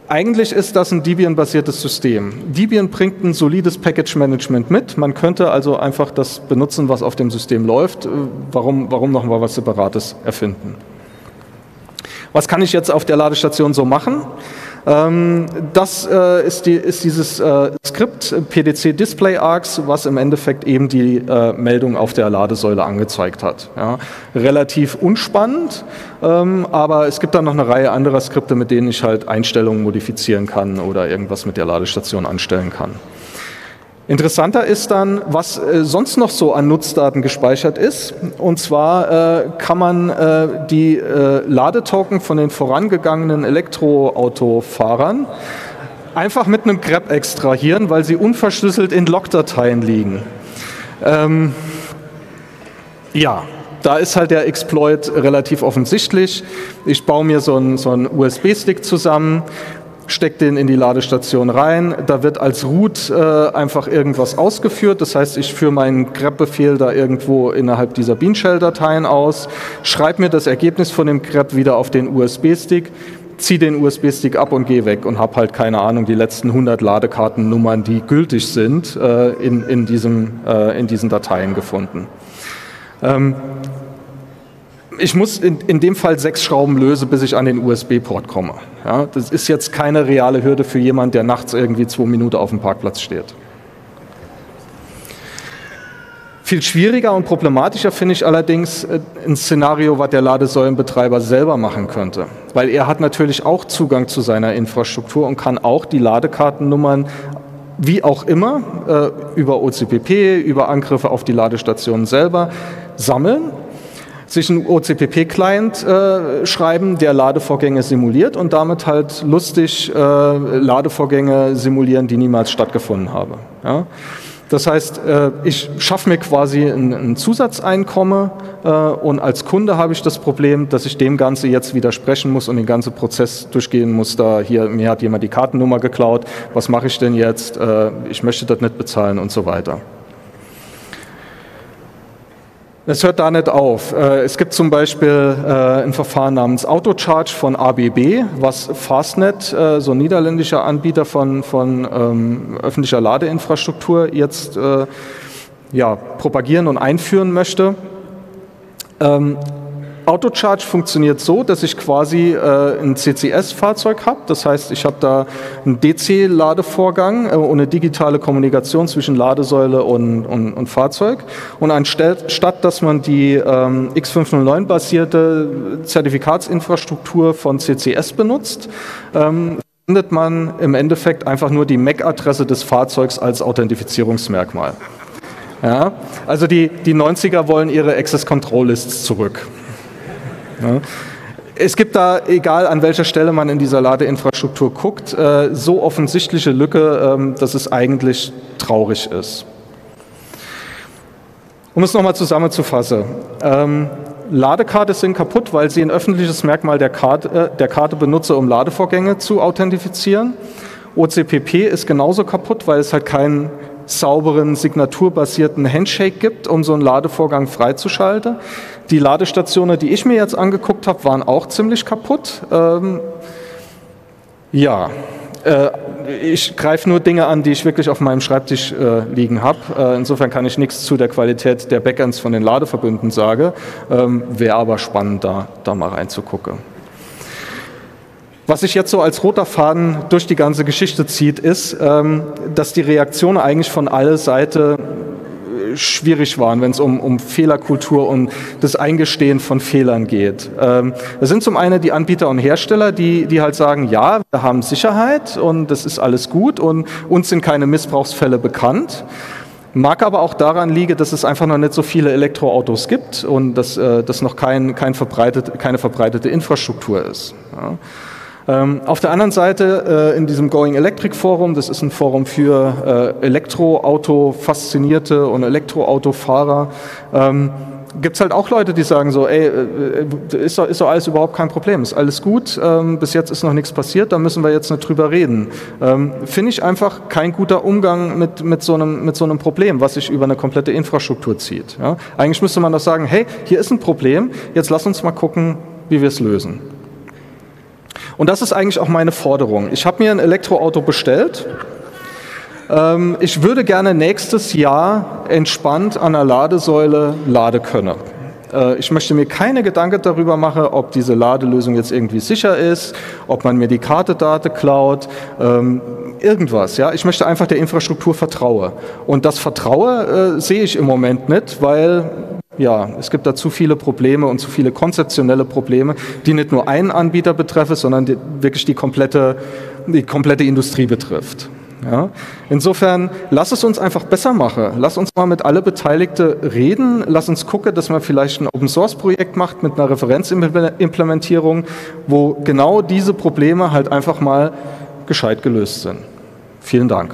Eigentlich ist das ein Debian-basiertes System. Debian bringt ein solides Package-Management mit. Man könnte also einfach das benutzen, was auf dem System läuft. Warum, warum noch mal was Separates erfinden? Was kann ich jetzt auf der Ladestation so machen? Ähm, das äh, ist, die, ist dieses äh, Skript P D C Display Args, was im Endeffekt eben die äh, Meldung auf der Ladesäule angezeigt hat. Ja. Relativ unspannend, ähm, aber es gibt dann noch eine Reihe anderer Skripte, mit denen ich halt Einstellungen modifizieren kann oder irgendwas mit der Ladestation anstellen kann. Interessanter ist dann, was äh, sonst noch so an Nutzdaten gespeichert ist. Und zwar äh, kann man äh, die äh, Ladetoken von den vorangegangenen Elektroautofahrern einfach mit einem grep extrahieren, weil sie unverschlüsselt in Logdateien liegen. Ähm, ja. Da ist halt der Exploit relativ offensichtlich. Ich baue mir so einen, so einen U S B-Stick zusammen, steckt den in die Ladestation rein, da wird als Root äh, einfach irgendwas ausgeführt, das heißt, ich führe meinen grep-Befehl da irgendwo innerhalb dieser Bean Shell-Dateien aus, schreibe mir das Ergebnis von dem grep wieder auf den U S B-Stick, ziehe den U S B-Stick ab und gehe weg und habe halt, keine Ahnung, die letzten hundert Ladekartennummern, die gültig sind, äh, in, in, diesem, äh, in diesen Dateien gefunden. Ähm, Ich muss in, in dem Fall sechs Schrauben lösen, bis ich an den U S B-Port komme. Ja, das ist jetzt keine reale Hürde für jemanden, der nachts irgendwie zwei Minuten auf dem Parkplatz steht. Viel schwieriger und problematischer finde ich allerdings ein Szenario, was der Ladesäulenbetreiber selber machen könnte. Weil er hat natürlich auch Zugang zu seiner Infrastruktur und kann auch die Ladekartennummern wie auch immer äh, über O C P P, über Angriffe auf die Ladestationen selber sammeln, sich einen O C P P-Client äh, schreiben, der Ladevorgänge simuliert und damit halt lustig äh, Ladevorgänge simulieren, die niemals stattgefunden haben. Ja? Das heißt, äh, ich schaffe mir quasi ein, ein Zusatzeinkommen äh, und als Kunde habe ich das Problem, dass ich dem Ganze jetzt widersprechen muss und den ganzen Prozess durchgehen muss. Da hier, mir hat jemand die Kartennummer geklaut, was mache ich denn jetzt? Äh, ich möchte das nicht bezahlen und so weiter. Es hört da nicht auf. Es gibt zum Beispiel ein Verfahren namens Autocharge von A B B, was Fastnet, so ein niederländischer Anbieter von, von ähm, öffentlicher Ladeinfrastruktur, jetzt äh, ja, propagieren und einführen möchte. Ähm, Autocharge funktioniert so, dass ich quasi äh, ein C C S-Fahrzeug habe. Das heißt, ich habe da einen D C-Ladevorgang äh, und eine digitale Kommunikation zwischen Ladesäule und, und, und Fahrzeug. Und anstatt, dass man die ähm, X fünfhundertneun-basierte Zertifikatsinfrastruktur von C C S benutzt, ähm, findet man im Endeffekt einfach nur die M A C-Adresse des Fahrzeugs als Authentifizierungsmerkmal. Ja, also die, die neunziger wollen ihre Access Control Lists zurück. Ja. Es gibt da, egal an welcher Stelle man in dieser Ladeinfrastruktur guckt, äh, so offensichtliche Lücke, ähm, dass es eigentlich traurig ist. Um es nochmal zusammenzufassen. Ähm, Ladekarte sind kaputt, weil sie ein öffentliches Merkmal der Karte, äh, der Karte benutze, um Ladevorgänge zu authentifizieren. O C P P ist genauso kaputt, weil es halt keinen sauberen, signaturbasierten Handshake gibt, um so einen Ladevorgang freizuschalten. Die Ladestationen, die ich mir jetzt angeguckt habe, waren auch ziemlich kaputt. Ähm, ja, äh, ich greife nur Dinge an, die ich wirklich auf meinem Schreibtisch äh, liegen habe. Äh, insofern kann ich nichts zu der Qualität der Backends von den Ladeverbünden sagen. Ähm, wäre aber spannend, da, da mal reinzugucken. Was sich jetzt so als roter Faden durch die ganze Geschichte zieht, ist, ähm, dass die Reaktionen eigentlich von allen Seiten schwierig waren, wenn es um, um Fehlerkultur und das Eingestehen von Fehlern geht. Ähm, das sind zum einen die Anbieter und Hersteller, die, die halt sagen, ja, wir haben Sicherheit und das ist alles gut und uns sind keine Missbrauchsfälle bekannt. Mag aber auch daran liegen, dass es einfach noch nicht so viele Elektroautos gibt und dass äh, das noch kein, kein verbreitet, keine verbreitete Infrastruktur ist. Ja. Ähm, auf der anderen Seite äh, in diesem Going Electric Forum, das ist ein Forum für äh, Elektroauto-Faszinierte und Elektroautofahrer, ähm, gibt es halt auch Leute, die sagen so, ey, äh, ist, doch, ist doch alles überhaupt kein Problem, ist alles gut, ähm, bis jetzt ist noch nichts passiert, da müssen wir jetzt nicht drüber reden. Ähm, Finde ich einfach kein guter Umgang mit, mit, so einem, mit so einem Problem, was sich über eine komplette Infrastruktur zieht. Ja? Eigentlich müsste man doch sagen, hey, hier ist ein Problem, jetzt lass uns mal gucken, wie wir es lösen. Und das ist eigentlich auch meine Forderung. Ich habe mir ein Elektroauto bestellt. Ähm, ich würde gerne nächstes Jahr entspannt an der Ladesäule laden können. Ich möchte mir keine Gedanken darüber machen, ob diese Ladelösung jetzt irgendwie sicher ist, ob man mir die Kartendaten klaut, ähm, irgendwas. Ja? Ich möchte einfach der Infrastruktur vertrauen. Und das Vertrauen äh, sehe ich im Moment nicht, weil ja, es gibt da zu viele Probleme und zu viele konzeptionelle Probleme, die nicht nur einen Anbieter betreffen, sondern die, wirklich die komplette, die komplette Industrie betrifft. Ja, insofern, lass es uns einfach besser machen. Lass uns mal mit alle Beteiligten reden. Lass uns gucken, dass man vielleicht ein Open-Source-Projekt macht mit einer Referenzimplementierung, wo genau diese Probleme halt einfach mal gescheit gelöst sind. Vielen Dank.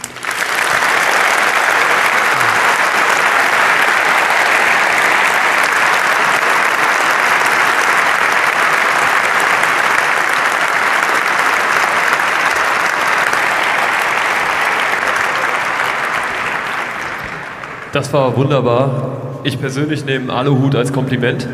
Das war wunderbar. Ich persönlich nehme Aluhut als Kompliment.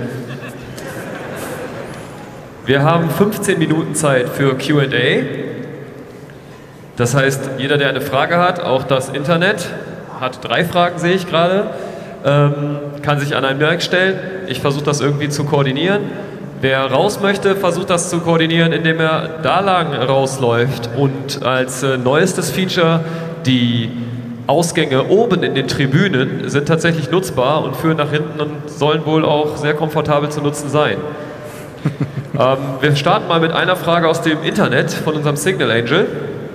Wir haben fünfzehn Minuten Zeit für Q und A. Das heißt, jeder, der eine Frage hat, auch das Internet, hat drei Fragen, sehe ich gerade, ähm, kann sich an ein Mic stellen. Ich versuche das irgendwie zu koordinieren. Wer raus möchte, versucht das zu koordinieren, indem er da lang rausläuft. Und als äh, neuestes Feature die Ausgänge oben in den Tribünen sind tatsächlich nutzbar und führen nach hinten und sollen wohl auch sehr komfortabel zu nutzen sein. ähm, wir starten mal mit einer Frage aus dem Internet von unserem Signal Angel.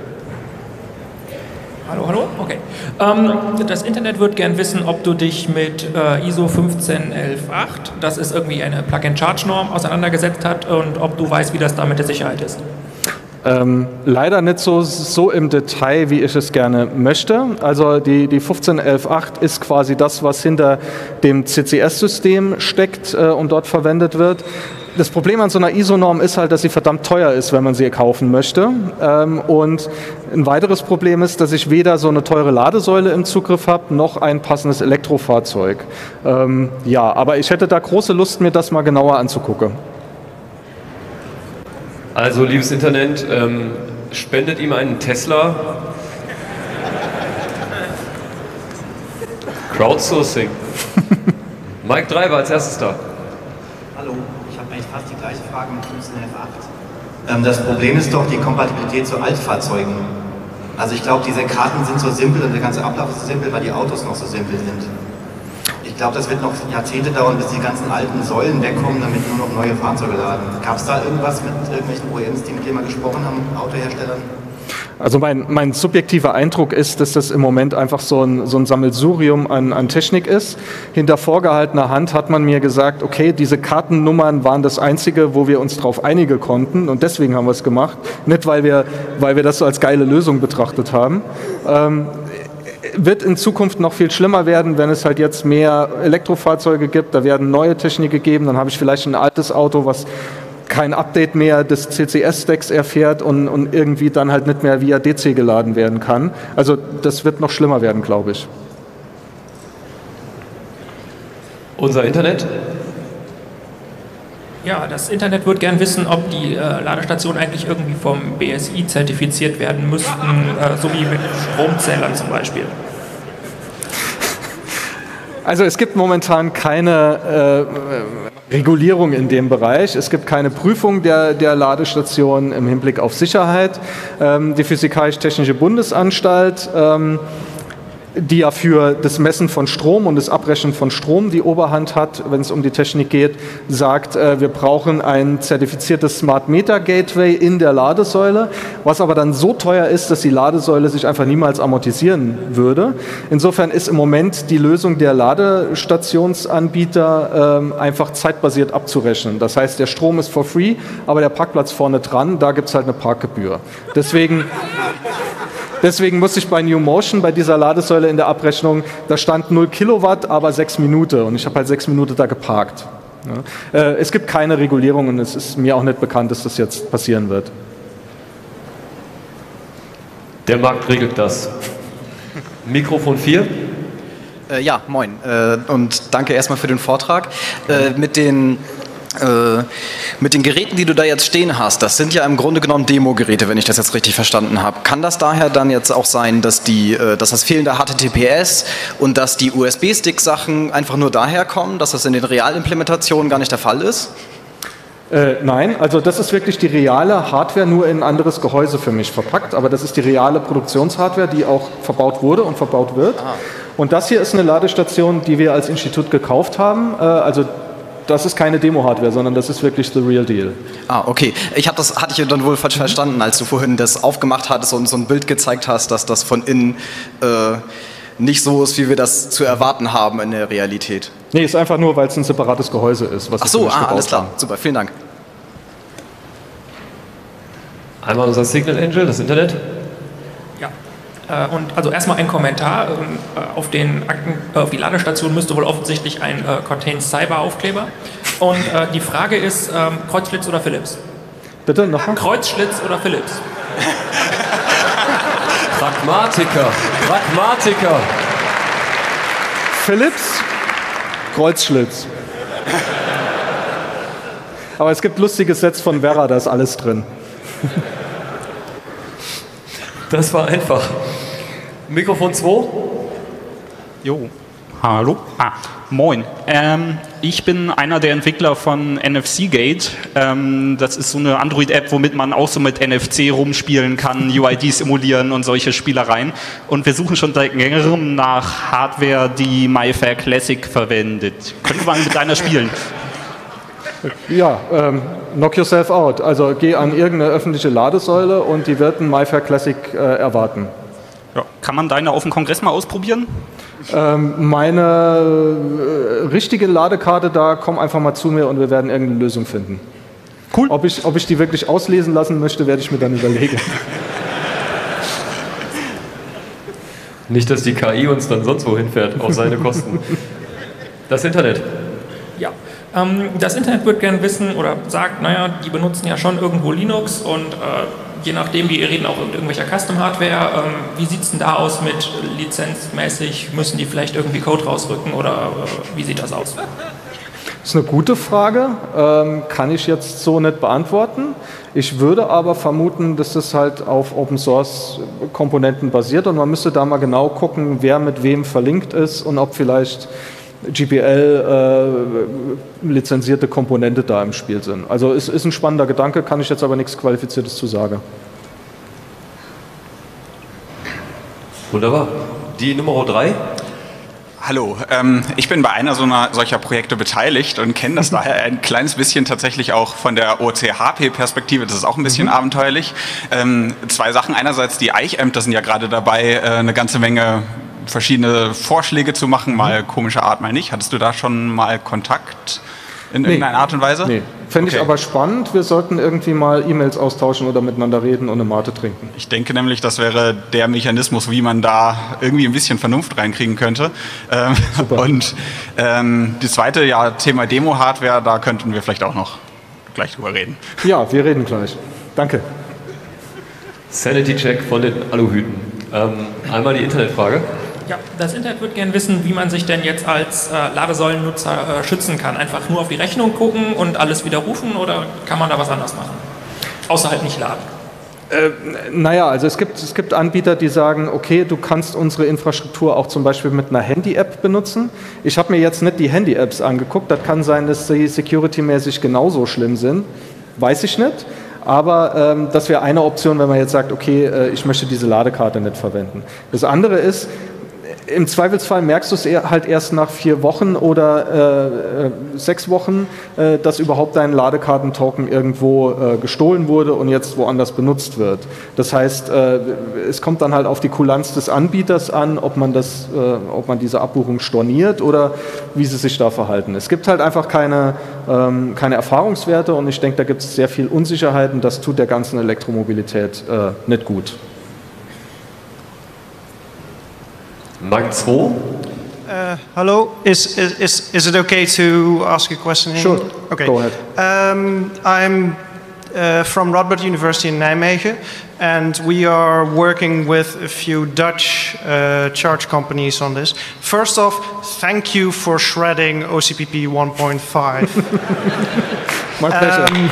Hallo, hallo? Okay. Ähm, das Internet wird gern wissen, ob du dich mit äh, I S O fünfzehn elf Punkt acht, das ist irgendwie eine Plug-and-Charge-Norm, auseinandergesetzt hat und ob du weißt, wie das da mit der Sicherheit ist. Ähm, leider nicht so, so im Detail, wie ich es gerne möchte. Also die, die fünfzehn elf Punkt acht ist quasi das, was hinter dem C C S-System steckt äh, und dort verwendet wird. Das Problem an so einer I S O-Norm ist halt, dass sie verdammt teuer ist, wenn man sie kaufen möchte. Ähm, und ein weiteres Problem ist, dass ich weder so eine teure Ladesäule im Zugriff habe, noch ein passendes Elektrofahrzeug. Ähm, ja, aber ich hätte da große Lust, mir das mal genauer anzugucken. Also, liebes Internet, ähm, spendet ihm einen Tesla. Crowdsourcing. Mike drei war als erstes da. Hallo, ich habe eigentlich fast die gleiche Frage mit fünfzehn elf Punkt acht. Ähm, das Problem ist doch die Kompatibilität zu Altfahrzeugen. Also ich glaube, diese Karten sind so simpel und der ganze Ablauf ist so simpel, weil die Autos noch so simpel sind. Ich glaube, das wird noch Jahrzehnte dauern, bis die ganzen alten Säulen wegkommen, damit nur noch neue Fahrzeuge laden. Gab es da irgendwas mit irgendwelchen O E Ms, die mit denen mal gesprochen haben, Autoherstellern? Also mein, mein subjektiver Eindruck ist, dass das im Moment einfach so ein, so ein Sammelsurium an, an Technik ist. Hinter vorgehaltener Hand hat man mir gesagt, okay, diese Kartennummern waren das Einzige, wo wir uns darauf einigen konnten und deswegen haben wir es gemacht. Nicht, weil wir, weil wir das so als geile Lösung betrachtet haben. Ähm, wird in Zukunft noch viel schlimmer werden, wenn es halt jetzt mehr Elektrofahrzeuge gibt, da werden neue Technik gegeben, dann habe ich vielleicht ein altes Auto, was kein Update mehr des C C S-Stacks erfährt und, und irgendwie dann halt nicht mehr via D C geladen werden kann. Also das wird noch schlimmer werden, glaube ich. Unser Internet? Ja, das Internet wird gern wissen, ob die äh, Ladestationen eigentlich irgendwie vom B S I zertifiziert werden müssten, äh, so wie mit Stromzählern zum Beispiel. Also es gibt momentan keine äh, Regulierung in dem Bereich. Es gibt keine Prüfung der, der Ladestationen im Hinblick auf Sicherheit. Ähm, die Physikalisch-Technische Bundesanstalt, ähm, die ja für das Messen von Strom und das Abrechnen von Strom die Oberhand hat, wenn es um die Technik geht, sagt, äh, wir brauchen ein zertifiziertes Smart Meter Gateway in der Ladesäule, was aber dann so teuer ist, dass die Ladesäule sich einfach niemals amortisieren würde. Insofern ist im Moment die Lösung der Ladestationsanbieter ähm, einfach zeitbasiert abzurechnen. Das heißt, der Strom ist for free, aber der Parkplatz vorne dran, da gibt es halt eine Parkgebühr. Deswegen... Deswegen musste ich bei New Motion, bei dieser Ladesäule in der Abrechnung, da stand null Kilowatt, aber sechs Minuten. Und ich habe halt sechs Minuten da geparkt. Ja. Äh, es gibt keine Regulierung und es ist mir auch nicht bekannt, dass das jetzt passieren wird. Der Markt regelt das. Mikrofon vier. Äh, ja, moin. Äh, und danke erstmal für den Vortrag. Äh, mit den Äh, mit den Geräten, die du da jetzt stehen hast, das sind ja im Grunde genommen Demo-Geräte, wenn ich das jetzt richtig verstanden habe. Kann das daher dann jetzt auch sein, dass, die, äh, dass das fehlende H T T P S und dass die U S B-Stick-Sachen einfach nur daher kommen, dass das in den Realimplementationen gar nicht der Fall ist? Äh, nein, also das ist wirklich die reale Hardware, nur in ein anderes Gehäuse für mich verpackt, aber das ist die reale Produktionshardware, die auch verbaut wurde und verbaut wird. Ah. Und das hier ist eine Ladestation, die wir als Institut gekauft haben, äh, also das ist keine Demo-Hardware, sondern das ist wirklich the real deal. Ah, okay. Ich habe das hatte ich dann wohl falsch verstanden, als du vorhin das aufgemacht hattest und so ein Bild gezeigt hast, dass das von innen äh, nicht so ist, wie wir das zu erwarten haben in der Realität. Nee, ist einfach nur, weil es ein separates Gehäuse ist. Was Ach so, ah, alles klar. Haben. Super, vielen Dank. Einmal unser Signal Angel, das Internet. Ja. Und also erstmal ein Kommentar. Auf, den Akten, auf die Ladestation müsste wohl offensichtlich ein äh, Contain Cyber Aufkleber. Und äh, die Frage ist, ähm, Kreuzschlitz oder Philips? Bitte nochmal? Kreuzschlitz oder Philips? Pragmatiker, Pragmatiker. Philips, Kreuzschlitz. Aber es gibt lustige Sets von Werra, da ist alles drin. Das war einfach. Mikrofon zwei. Jo, hallo. Ah, moin. Ähm, ich bin einer der Entwickler von N F C Gate. Ähm, das ist so eine Android-App, womit man auch so mit N F C rumspielen kann, U I D simulieren und solche Spielereien. Und wir suchen schon seit längerem nach Hardware, die MyFair Classic verwendet. Können wir mal mit deiner spielen? Ja, ähm, knock yourself out. Also geh an irgendeine öffentliche Ladesäule und die wird ein MyFair Classic äh, erwarten. Ja. Kann man deine auf dem Kongress mal ausprobieren? Ähm, meine äh, richtige Ladekarte, da komm einfach mal zu mir und wir werden irgendeine Lösung finden. Cool. Ob ich, ob ich die wirklich auslesen lassen möchte, werde ich mir dann überlegen. Nicht, dass die K I uns dann sonst wohin fährt, auf seine Kosten. Das Internet. Ja. Das Internet wird gerne wissen oder sagt, naja, die benutzen ja schon irgendwo Linux und äh, je nachdem, die reden auch mit irgendwelcher Custom-Hardware. Ähm, wie sieht es denn da aus mit lizenzmäßig? Müssen die vielleicht irgendwie Code rausrücken oder äh, wie sieht das aus? Das ist eine gute Frage, ähm, kann ich jetzt so nicht beantworten. Ich würde aber vermuten, dass das halt auf Open-Source-Komponenten basiert und man müsste da mal genau gucken, wer mit wem verlinkt ist und ob vielleicht G P L-lizenzierte äh, Komponente da im Spiel sind. Also es ist ein spannender Gedanke, kann ich jetzt aber nichts Qualifiziertes zu sagen. Wunderbar. Die Nummer drei. Hallo, ähm, ich bin bei einer so einer, solcher Projekte beteiligt und kenne das daher ein kleines bisschen tatsächlich auch von der O C H P-Perspektive. Das ist auch ein bisschen mhm. abenteuerlich. Ähm, zwei Sachen. Einerseits die Eichämter sind ja gerade dabei, äh, eine ganze Menge verschiedene Vorschläge zu machen, mal komische Art, mal nicht. Hattest du da schon mal Kontakt in nee. irgendeiner Art und Weise? Nee, fände okay. ich aber spannend. Wir sollten irgendwie mal E-Mails austauschen oder miteinander reden und eine Mate trinken. Ich denke nämlich, das wäre der Mechanismus, wie man da irgendwie ein bisschen Vernunft reinkriegen könnte. Ähm, Super. Und ähm, die zweite, ja, Thema Demo-Hardware, da könnten wir vielleicht auch noch gleich drüber reden. Ja, wir reden gleich. Danke. Sanity-Check von den Aluhüten. Ähm, einmal die Internetfrage. Ja, das Internet würde gerne wissen, wie man sich denn jetzt als äh, Ladesäulennutzer äh, schützen kann. Einfach nur auf die Rechnung gucken und alles widerrufen oder kann man da was anderes machen? Außer halt nicht laden. Äh, naja, also es gibt, es gibt Anbieter, die sagen, okay, du kannst unsere Infrastruktur auch zum Beispiel mit einer Handy-App benutzen. Ich habe mir jetzt nicht die Handy-Apps angeguckt, das kann sein, dass sie security-mäßig genauso schlimm sind, weiß ich nicht. Aber ähm, das wäre eine Option, wenn man jetzt sagt, okay, äh, ich möchte diese Ladekarte nicht verwenden. Das andere ist, im Zweifelsfall merkst du es halt erst nach vier Wochen oder äh, sechs Wochen, äh, dass überhaupt dein Ladekartentoken irgendwo äh, gestohlen wurde und jetzt woanders benutzt wird. Das heißt, äh, es kommt dann halt auf die Kulanz des Anbieters an, ob man, das, äh, ob man diese Abbuchung storniert oder wie sie sich da verhalten. Es gibt halt einfach keine, ähm, keine Erfahrungswerte und ich denke, da gibt es sehr viel Unsicherheiten. Das tut der ganzen Elektromobilität äh, nicht gut. Mark zwei. Uh, hello, is, is, is it okay to ask a question? In Sure, okay. Go ahead. Um, I'm uh, from Radboud University in Nijmegen, and we are working with a few Dutch uh, charge companies on this. First off, thank you for shredding O C P P one point five. My pleasure. Um,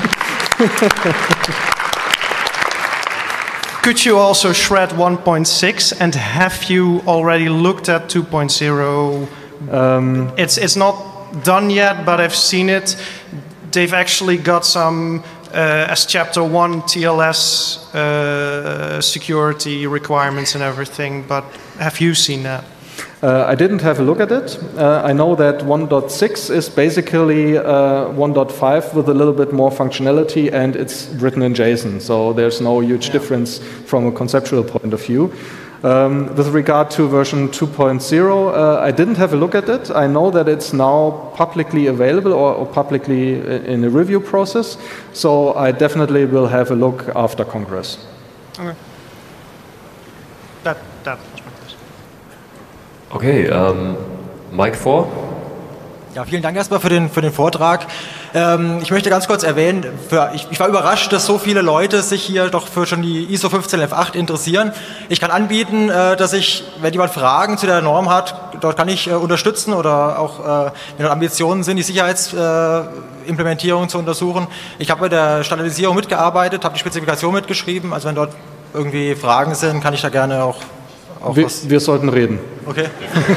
could you also shred one point six, and have you already looked at two point oh? Um, it's, it's not done yet, but I've seen it. They've actually got some, uh, as chapter one T L S uh, security requirements and everything, but have you seen that? Uh, I didn't have a look at it. Uh, I know that one point six is basically uh, one point five with a little bit more functionality, and it's written in JSON, so there's no huge yeah. difference from a conceptual point of view. Um, with regard to version two point oh, uh, I didn't have a look at it. I know that it's now publicly available or, or publicly in a review process, so I definitely will have a look after Congress. Okay. That, that was my question. Okay, um, Mike vor. Ja, vielen Dank erstmal für den, für den Vortrag. Ähm, ich möchte ganz kurz erwähnen, für, ich, ich war überrascht, dass so viele Leute sich hier doch für schon die I S O fünfzehn F acht interessieren. Ich kann anbieten, äh, dass ich, wenn jemand Fragen zu der Norm hat, dort kann ich äh, unterstützen oder auch, äh, wenn dort Ambitionen sind, die Sicherheitsimplementierung äh, zu untersuchen. Ich habe bei der Standardisierung mitgearbeitet, habe die Spezifikation mitgeschrieben, also wenn dort irgendwie Fragen sind, kann ich da gerne auch, auch wir, was... Wir sollten reden. Okay.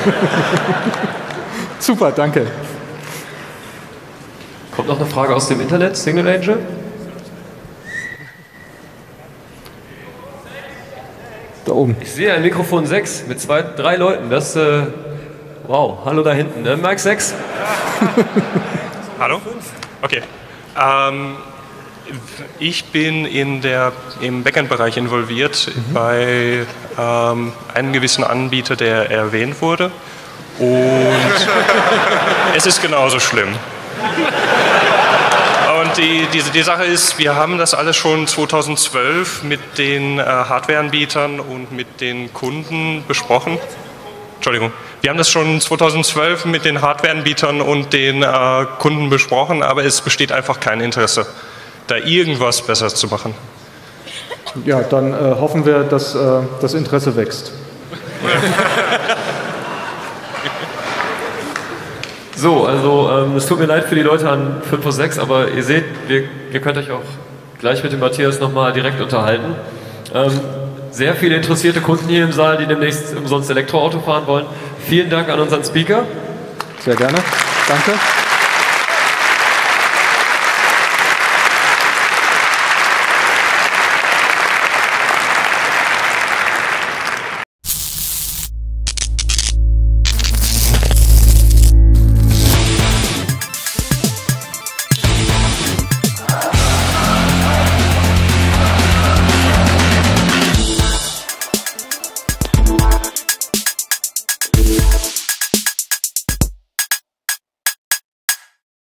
Super, danke. Kommt noch eine Frage aus dem Internet, Signal Angel? Da oben. Ich sehe ein Mikrofon sechs mit zwei, drei Leuten. Das, äh, wow, hallo da hinten, ne? Mike sechs. Hallo? Okay. Ähm, ich bin in der, im Backend-Bereich involviert mhm. bei ähm, einem gewissen Anbieter, der erwähnt wurde. Und es ist genauso schlimm. Und die, die, die Sache ist, wir haben das alles schon zweitausendzwölf mit den äh, Hardwareanbietern und mit den Kunden besprochen. Entschuldigung. Wir haben das schon zweitausendzwölf mit den Hardwareanbietern und den äh, Kunden besprochen, aber es besteht einfach kein Interesse, da irgendwas besser zu machen. Ja, dann äh, hoffen wir, dass äh, das Interesse wächst. So, also ähm, es tut mir leid für die Leute an fünf Uhr sechs, aber ihr seht, wir, ihr könnt euch auch gleich mit dem Matthias nochmal direkt unterhalten. Ähm, sehr viele interessierte Kunden hier im Saal, die demnächst umsonst Elektroauto fahren wollen. Vielen Dank an unseren Speaker. Sehr gerne. Danke.